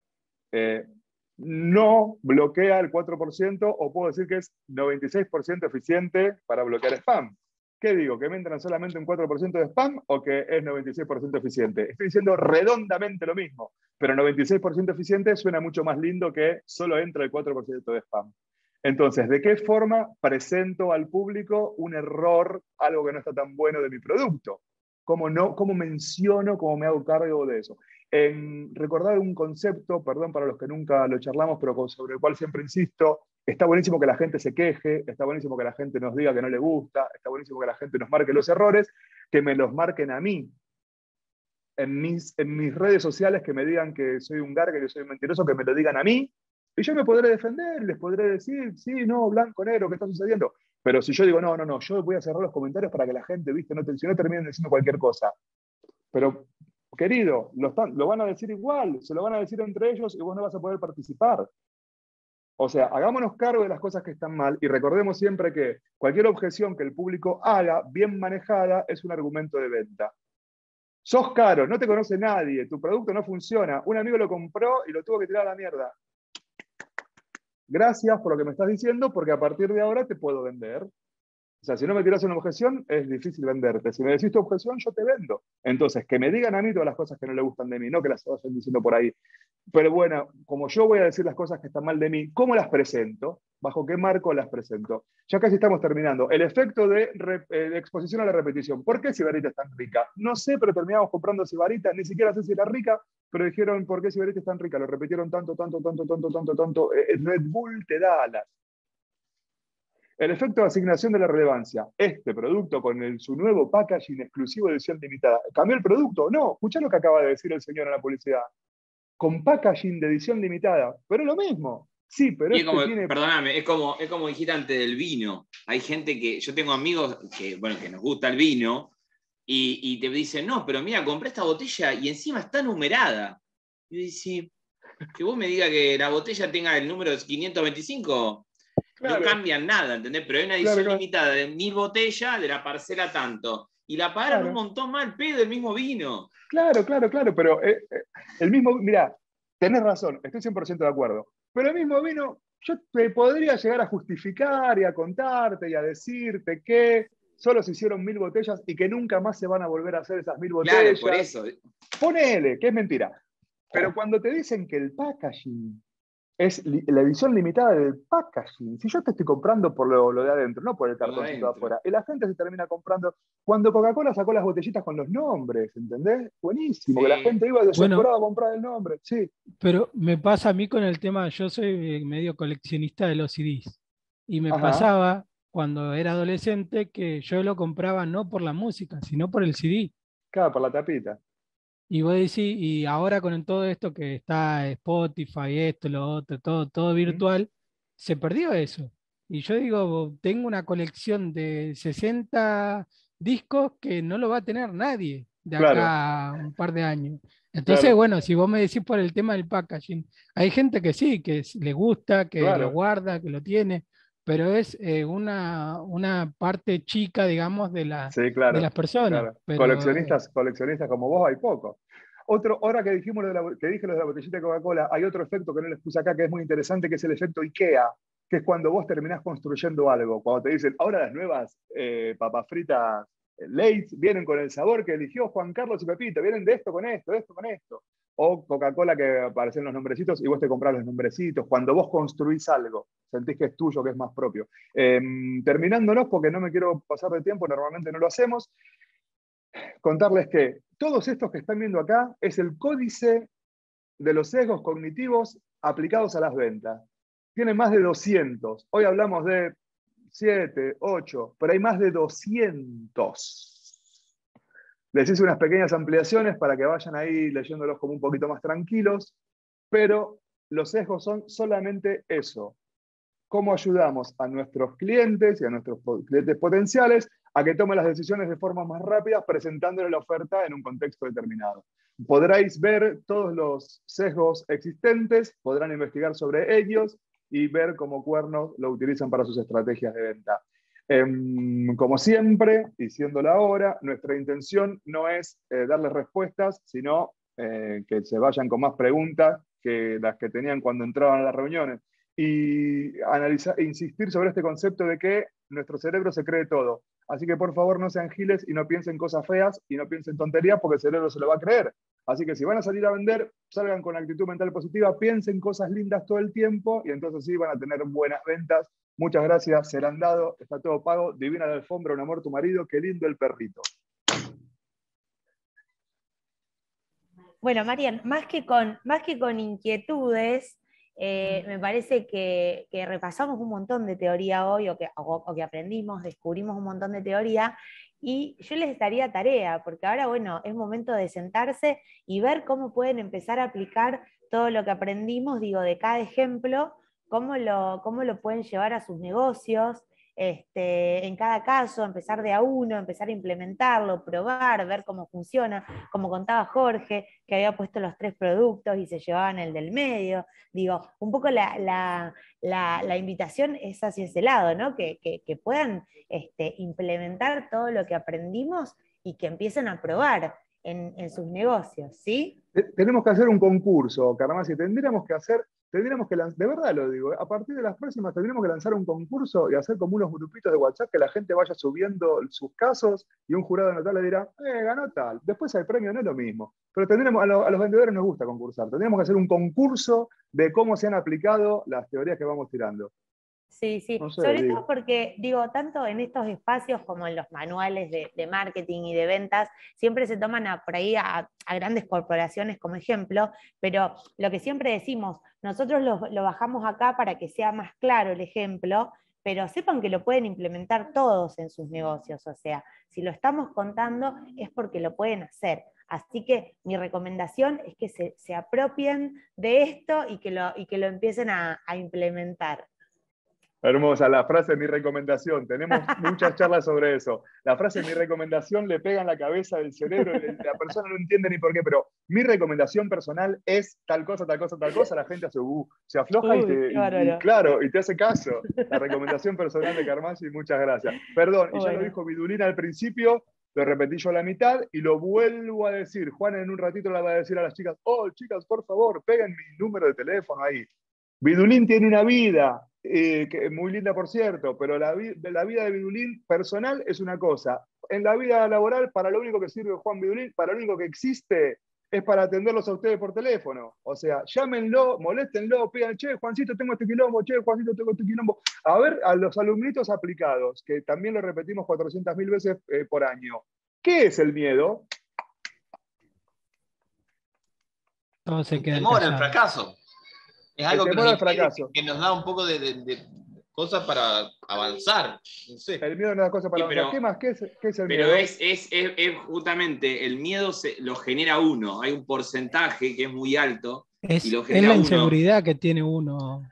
eh, no bloquea el cuatro por ciento o puedo decir que es noventa y seis por ciento eficiente para bloquear spam. ¿Qué digo? ¿Que me entran solamente un cuatro por ciento de spam o que es noventa y seis por ciento eficiente? Estoy diciendo redondamente lo mismo, pero noventa y seis por ciento eficiente suena mucho más lindo que solo entra el cuatro por ciento de spam. Entonces, ¿de qué forma presento al público un error, algo que no está tan bueno de mi producto? ¿Cómo, no, cómo menciono, cómo me hago cargo de eso? En recordar un concepto, perdón para los que nunca lo charlamos, pero sobre el cual siempre insisto, está buenísimo que la gente se queje, está buenísimo que la gente nos diga que no le gusta, está buenísimo que la gente nos marque los errores, que me los marquen a mí. En mis, en mis redes sociales que me digan que soy un garga, que soy un mentiroso, que me lo digan a mí, y yo me podré defender, les podré decir, sí, no, blanco, negro, ¿qué está sucediendo? Pero si yo digo, no, no, no, yo voy a cerrar los comentarios para que la gente, viste, no, si no terminen diciendo cualquier cosa. Pero, querido, lo, están, lo van a decir igual, se lo van a decir entre ellos y vos no vas a poder participar. O sea, hagámonos cargo de las cosas que están mal y recordemos siempre que cualquier objeción que el público haga, bien manejada, es un argumento de venta. Sos caro, no te conoce nadie, tu producto no funciona, un amigo lo compró y lo tuvo que tirar a la mierda. Gracias por lo que me estás diciendo, porque a partir de ahora te puedo vender. O sea, si no me tiras una objeción, es difícil venderte. Si me decís tu objeción, yo te vendo. Entonces, que me digan a mí todas las cosas que no le gustan de mí, no que las vayan diciendo por ahí. Pero bueno, como yo voy a decir las cosas que están mal de mí, ¿cómo las presento? bajo qué marco las presento. Ya casi estamos terminando. El efecto de, re, eh, de exposición a la repetición. ¿Por qué Sibarita es tan rica? No sé, pero terminamos comprando Sibarita, ni siquiera sé si era rica, pero dijeron, ¿por qué Sibarita es tan rica? Lo repitieron tanto, tanto, tanto, tanto, tanto, tanto. Eh, Red Bull te da alas. El efecto de asignación de la relevancia. Este producto con el, su nuevo packaging exclusivo de edición limitada. ¿Cambió el producto? No. Escuchá lo que acaba de decir el señor en la publicidad. Con packaging de edición limitada. Pero es lo mismo. Sí, pero Y es este como, tiene... perdóname, es como, es como dijiste antes del vino. Hay gente que, yo tengo amigos que, bueno, que nos gusta el vino y, y te dicen, no, pero mira, compré esta botella y encima está numerada. Y yo dice, que vos me digas que la botella tenga el número quinientos veinticinco, claro. No cambian nada, ¿entendés? Pero hay una edición claro, claro. limitada de mil botellas de la parcela tanto. Y la pagaron claro. un montón más el pedo del mismo vino. Claro, claro, claro, pero eh, eh, el mismo, mirá, tenés razón, estoy cien por ciento de acuerdo. Pero el mismo vino, yo te podría llegar a justificar y a contarte y a decirte que solo se hicieron mil botellas y que nunca más se van a volver a hacer esas mil botellas. Claro, por eso. Ponele, que es mentira. Pero cuando te dicen que el packaging es la edición limitada del packaging, si yo te estoy comprando por lo, lo de adentro, no por el cartoncito de afuera, y la gente se termina comprando, cuando Coca-Cola sacó las botellitas con los nombres, ¿entendés? Buenísimo, sí. Que la gente iba desesperada bueno, a comprar el nombre, sí. Pero me pasa a mí con el tema, yo soy medio coleccionista de los C Ds, y me Ajá. pasaba cuando era adolescente que yo lo compraba no por la música, sino por el C D. Claro, por la tapita. Y vos decís, y ahora con todo esto que está Spotify, esto, lo otro, todo, todo virtual, ¿Mm? Se perdió eso. Y yo digo, tengo una colección de sesenta discos que no lo va a tener nadie de acá claro. a un par de años. Entonces, claro. bueno, si vos me decís por el tema del packaging, hay gente que sí, que le gusta, que claro. lo guarda, que lo tiene, pero es eh, una, una parte chica, digamos, de, la, sí, claro, de las personas. Claro. Pero, coleccionistas, coleccionistas como vos hay pocos. Otro, ahora que, dijimos lo de la, que dije lo de la botellita de Coca-Cola, hay otro efecto que no les puse acá, que es muy interesante, que es el efecto IKEA, que es cuando vos terminás construyendo algo. Cuando te dicen, ahora las nuevas eh, papas fritas Lay's vienen con el sabor que eligió Juan Carlos y Pepito, vienen de esto con esto, de esto con esto. O Coca-Cola que aparecen los nombrecitos y vos te comprás los nombrecitos. Cuando vos construís algo, sentís que es tuyo, que es más propio. Eh, terminándonos, porque no me quiero pasar de tiempo, normalmente no lo hacemos, contarles que todos estos que están viendo acá es el códice de los sesgos cognitivos aplicados a las ventas. Tiene más de doscientos. Hoy hablamos de siete, ocho, pero hay más de doscientos. Les hice unas pequeñas ampliaciones para que vayan ahí leyéndolos como un poquito más tranquilos, pero los sesgos son solamente eso. Cómo ayudamos a nuestros clientes y a nuestros clientes potenciales a que tomen las decisiones de forma más rápida presentándoles la oferta en un contexto determinado. Podréis ver todos los sesgos existentes, podrán investigar sobre ellos y ver cómo Cuernos lo utilizan para sus estrategias de venta. Eh, como siempre, y siendo la hora, nuestra intención no es eh, darles respuestas, sino eh, que se vayan con más preguntas que las que tenían cuando entraban a las reuniones. Y analizar, insistir sobre este concepto de que nuestro cerebro se cree todo. Así que por favor no sean giles y no piensen cosas feas y no piensen tonterías porque el cerebro se lo va a creer. Así que si van a salir a vender, salgan con actitud mental positiva, piensen cosas lindas todo el tiempo y entonces sí van a tener buenas ventas. Muchas gracias, se la han dado, está todo pago. Divina la alfombra, un amor tu marido, qué lindo el perrito. Bueno, Marian, más que con, más que con inquietudes, eh, me parece que, que repasamos un montón de teoría hoy, o que, o, o que aprendimos, descubrimos un montón de teoría, y yo les daría tarea, porque ahora, bueno, es momento de sentarse y ver cómo pueden empezar a aplicar todo lo que aprendimos, digo, de cada ejemplo, cómo lo, cómo lo pueden llevar a sus negocios, este, en cada caso, empezar de a uno, empezar a implementarlo, probar, ver cómo funciona, como contaba Jorge, que había puesto los tres productos y se llevaban el del medio. Digo, un poco la, la, la, la invitación es hacia ese lado, ¿no? Que, que, que puedan este, implementar todo lo que aprendimos y que empiecen a probar en, en sus negocios, ¿sí? Tenemos que hacer un concurso, Caramasi, tendríamos que hacer, tendríamos que lanzar, de verdad lo digo, a partir de las próximas tendríamos que lanzar un concurso y hacer como unos grupitos de WhatsApp que la gente vaya subiendo sus casos y un jurado de le dirá, eh, ganó tal, después el premio no es lo mismo, pero tendremos, a, lo, a los vendedores nos gusta concursar, tendríamos que hacer un concurso de cómo se han aplicado las teorías que vamos tirando. Sí, sí, No sé, sobre digo. todo porque, digo, tanto en estos espacios como en los manuales de, de marketing y de ventas, siempre se toman a, por ahí a, a grandes corporaciones como ejemplo, pero lo que siempre decimos, nosotros lo, lo bajamos acá para que sea más claro el ejemplo, pero sepan que lo pueden implementar todos en sus negocios, o sea, si lo estamos contando es porque lo pueden hacer. Así que mi recomendación es que se, se apropien de esto y que lo, y que lo empiecen a, a implementar. Hermosa, la frase de mi recomendación. Tenemos muchas charlas sobre eso. La frase de mi recomendación le pega en la cabeza del cerebro, la persona no entiende ni por qué, pero mi recomendación personal es tal cosa, tal cosa, tal cosa. La gente hace, uh, se afloja Uy, y, te, y, y claro, y te hace caso. La recomendación personal de Carmassi, muchas gracias. Perdón, y ya bueno. lo dijo Vidulina al principio, lo repetí yo a la mitad y lo vuelvo a decir. Juan en un ratito le va a decir a las chicas, oh, chicas, por favor, peguen mi número de teléfono ahí. Vidulín tiene una vida, eh, que es muy linda por cierto, pero la, vi la vida de Vidulín personal es una cosa. En la vida laboral, para lo único que sirve Juan Vidulín, para lo único que existe, es para atenderlos a ustedes por teléfono. O sea, llámenlo, moléstenlo, pidan, che, Juancito, tengo este quilombo, che, Juancito, tengo este quilombo. A ver, a los alumnitos aplicados, que también lo repetimos cuatrocientas mil veces eh, por año. ¿Qué es el miedo? Todo se queda Temor al callado. fracaso. Es El algo que temor nos, al fracaso. que nos da un poco de, de, de cosas para avanzar. No sé. El miedo no es una cosa para Sí, avanzar. pero- ¿Qué más? ¿Qué es, qué es el Pero miedo? es, es, es, es justamente, el miedo se, lo genera uno. Hay un porcentaje que es muy alto Es, y lo es genera la uno. inseguridad que tiene uno.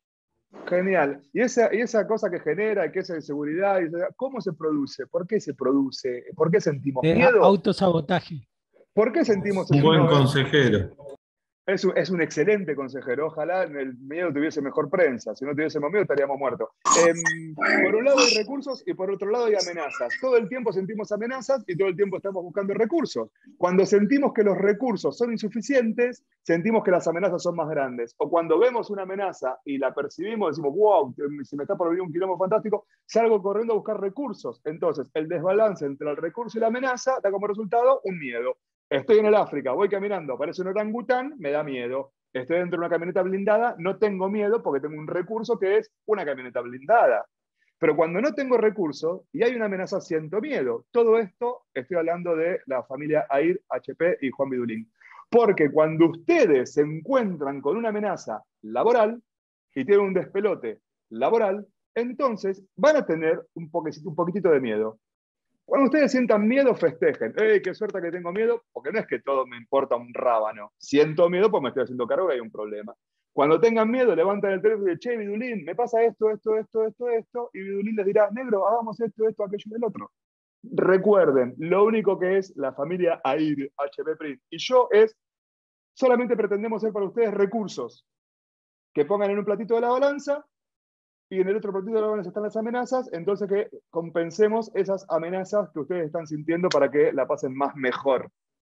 Genial. Y esa, y esa cosa que genera, que es la inseguridad, ¿cómo se produce? ¿Por qué se produce? ¿Por qué sentimos Es miedo? autosabotaje. ¿Por qué sentimos Un eso? buen No, es- consejero. Es un, es un excelente consejero. Ojalá el miedo tuviese mejor prensa. Si no tuviésemos miedo estaríamos muertos. Eh, por un lado hay recursos y por otro lado hay amenazas. Todo el tiempo sentimos amenazas y todo el tiempo estamos buscando recursos. Cuando sentimos que los recursos son insuficientes, sentimos que las amenazas son más grandes. O cuando vemos una amenaza y la percibimos, decimos, wow, se me está por venir un quilombo fantástico, salgo corriendo a buscar recursos. Entonces, el desbalance entre el recurso y la amenaza da como resultado un miedo. Estoy en el África, voy caminando, aparece un orangután, me da miedo. Estoy dentro de una camioneta blindada, no tengo miedo porque tengo un recurso que es una camioneta blindada. Pero cuando no tengo recursos y hay una amenaza, siento miedo. Todo esto estoy hablando de la familia Air, H P y Juan Vidulín. Porque cuando ustedes se encuentran con una amenaza laboral y tienen un despelote laboral, entonces van a tener un poquitito, un poquitito de miedo. Cuando ustedes sientan miedo, festejen. ¡Ey, qué suerte que tengo miedo! Porque no es que todo me importa un rábano. Siento miedo porque me estoy haciendo cargo que hay un problema. Cuando tengan miedo, levantan el teléfono y dicen, che, Vidulín, me pasa esto, esto, esto, esto, esto. Y Vidulín les dirá, negro, hagamos esto, esto, aquello y el otro. Recuerden, lo único que es la familia Air, H P Print y yo es, solamente pretendemos ser para ustedes recursos que pongan en un platito de la balanza y en el otro platito de la balanza están las amenazas, entonces que compensemos esas amenazas que ustedes están sintiendo para que la pasen más mejor.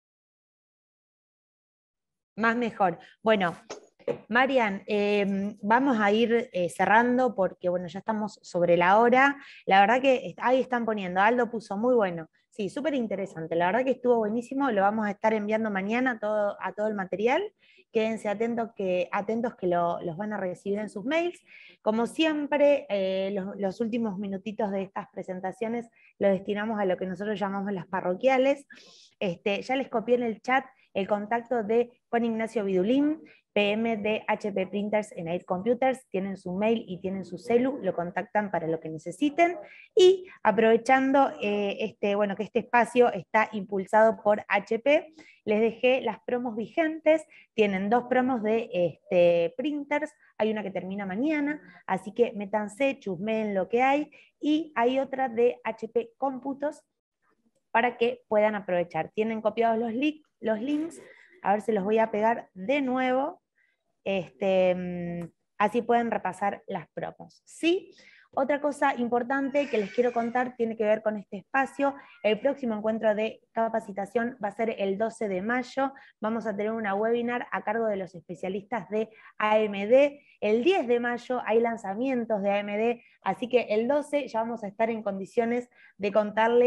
Más mejor. Bueno, Marian, eh, vamos a ir eh, cerrando porque bueno, ya estamos sobre la hora. La verdad que ahí están poniendo, Aldo puso muy bueno. Sí, súper interesante. La verdad que estuvo buenísimo. Lo vamos a estar enviando mañana todo, a todo el material. Quédense atentos que, atentos que lo, los van a recibir en sus mails. Como siempre, eh, los, los últimos minutitos de estas presentaciones los destinamos a lo que nosotros llamamos las parroquiales. Este, ya les copié en el chat el contacto de Juan Ignacio Vidulín, P M de H P Printers en Air Computers, tienen su mail y tienen su celu, lo contactan para lo que necesiten, y aprovechando eh, este, bueno, que este espacio está impulsado por H P, les dejé las promos vigentes, tienen dos promos de este, printers, hay una que termina mañana, así que métanse, chusmeen lo que hay, y hay otra de H P Cómputos para que puedan aprovechar. Tienen copiados los, li los links, a ver si los voy a pegar de nuevo, este, así pueden repasar las promos. ¿Sí? Otra cosa importante que les quiero contar tiene que ver con este espacio. El próximo encuentro de capacitación va a ser el doce de mayo. Vamos a tener una webinar a cargo de los especialistas de A M D. El diez de mayo hay lanzamientos de A M D, así que el doce ya vamos a estar en condiciones de contarles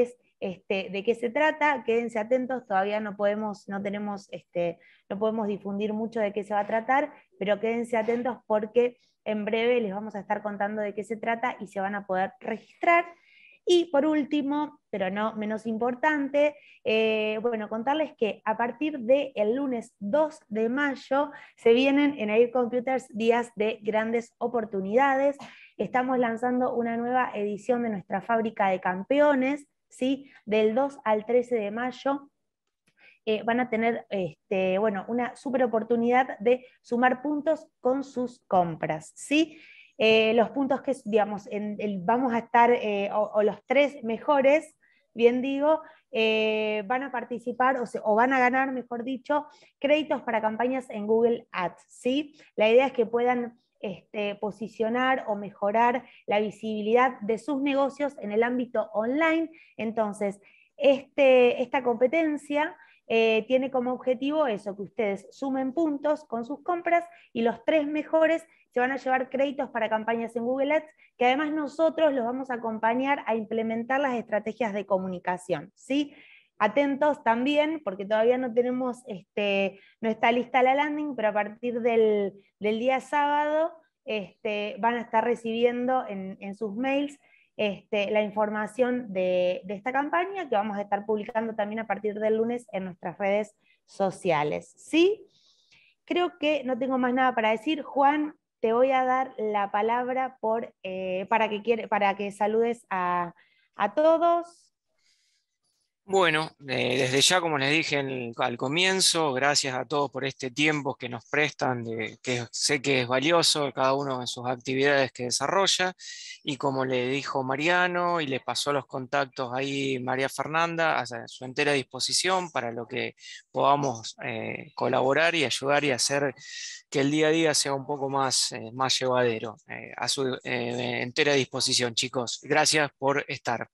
este, de qué se trata, quédense atentos, todavía no podemos, no tenemos, este, no podemos difundir mucho de qué se va a tratar, pero quédense atentos porque en breve les vamos a estar contando de qué se trata y se van a poder registrar. Y por último, pero no menos importante, eh, bueno, contarles que a partir del lunes dos de mayo se vienen en Air Computers días de grandes oportunidades. Estamos lanzando una nueva edición de nuestra fábrica de campeones, ¿sí? Del dos al trece de mayo. Eh, van a tener este, bueno, una super oportunidad de sumar puntos con sus compras, ¿sí? Eh, los puntos que, digamos, en, el, vamos a estar, eh, o, o los tres mejores, bien digo, eh, van a participar, o, se, o van a ganar, mejor dicho, créditos para campañas en Google Ads, ¿sí? La idea es que puedan este, posicionar o mejorar la visibilidad de sus negocios en el ámbito online. Entonces, este, esta competencia Eh, tiene como objetivo eso, que ustedes sumen puntos con sus compras y los tres mejores se van a llevar créditos para campañas en Google Ads, que además nosotros los vamos a acompañar a implementar las estrategias de comunicación, ¿sí? Atentos también, porque todavía no tenemos, este, no está lista la landing, pero a partir del, del día sábado este, van a estar recibiendo en, en sus mails Este, la información de, de esta campaña que vamos a estar publicando también a partir del lunes en nuestras redes sociales, ¿sí? Creo que no tengo más nada para decir. Juan, te voy a dar la palabra por, eh, para, que quiere, para que saludes a, a todos. Bueno, eh, desde ya, como les dije en, al comienzo, gracias a todos por este tiempo que nos prestan, de, que sé que es valioso, cada uno en sus actividades que desarrolla, y como le dijo Mariano y le pasó los contactos ahí María Fernanda, a su entera disposición para lo que podamos eh, colaborar y ayudar y hacer que el día a día sea un poco más, eh, más llevadero. Eh, a su eh, entera disposición, chicos. Gracias por estar.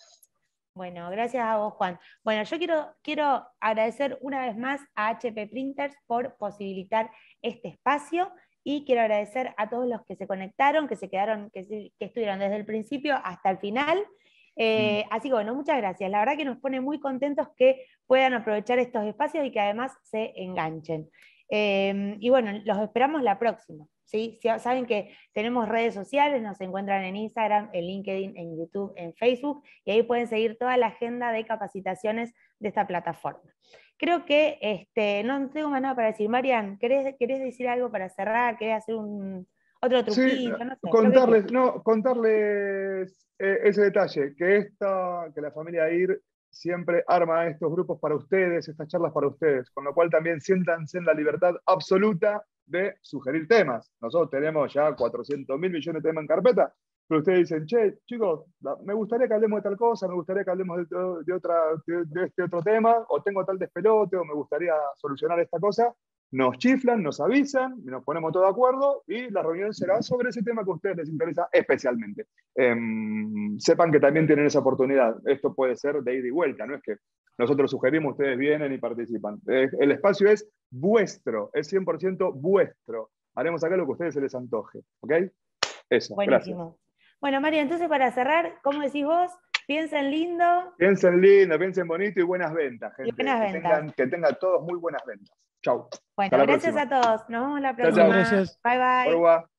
Bueno, gracias a vos, Juan. Bueno, yo quiero, quiero agradecer una vez más a H P Printers por posibilitar este espacio y quiero agradecer a todos los que se conectaron, que se quedaron, que, que estuvieron desde el principio hasta el final. Eh, así que bueno, muchas gracias. La verdad que nos pone muy contentos que puedan aprovechar estos espacios y que además se enganchen. Eh, y bueno, los esperamos la próxima. ¿Sí? Saben que tenemos redes sociales, nos encuentran en Instagram, en LinkedIn, en YouTube, en Facebook, y ahí pueden seguir toda la agenda de capacitaciones de esta plataforma. Creo que este, no tengo más nada para decir. Marian, ¿querés, ¿querés decir algo para cerrar? ¿Querés hacer un, otro truquito? Sí, no sé, contarles, no, contarles eh, ese detalle, que, esta, que la familia I R siempre arma estos grupos para ustedes, estas charlas para ustedes, con lo cual también siéntanse en la libertad absoluta de sugerir temas. Nosotros tenemos ya cuatrocientos mil millones de temas en carpeta, pero ustedes dicen, che, chicos, me gustaría que hablemos de tal cosa, me gustaría que hablemos de, de, otra, de, de este otro tema, o tengo tal despelote, o me gustaría solucionar esta cosa. Nos chiflan, nos avisan, nos ponemos todos de acuerdo y la reunión será sobre ese tema que a ustedes les interesa especialmente. Eh, sepan que también tienen esa oportunidad. Esto puede ser de ida y vuelta, no es que nosotros sugerimos, ustedes vienen y participan. Eh, el espacio es vuestro, es cien por ciento vuestro. Haremos acá lo que a ustedes se les antoje. ¿Ok? Eso, buenísimo. Gracias. Bueno, María, entonces para cerrar, ¿cómo decís vos? Piensen lindo. Piensen lindo, piensen bonito y buenas ventas, gente. Y buenas que, ventas. Tengan, que tengan todos muy buenas ventas. Chau. Bueno, gracias próxima. a todos. Nos vemos la próxima. Chau, chau. Gracias. Bye, bye. Au revoir.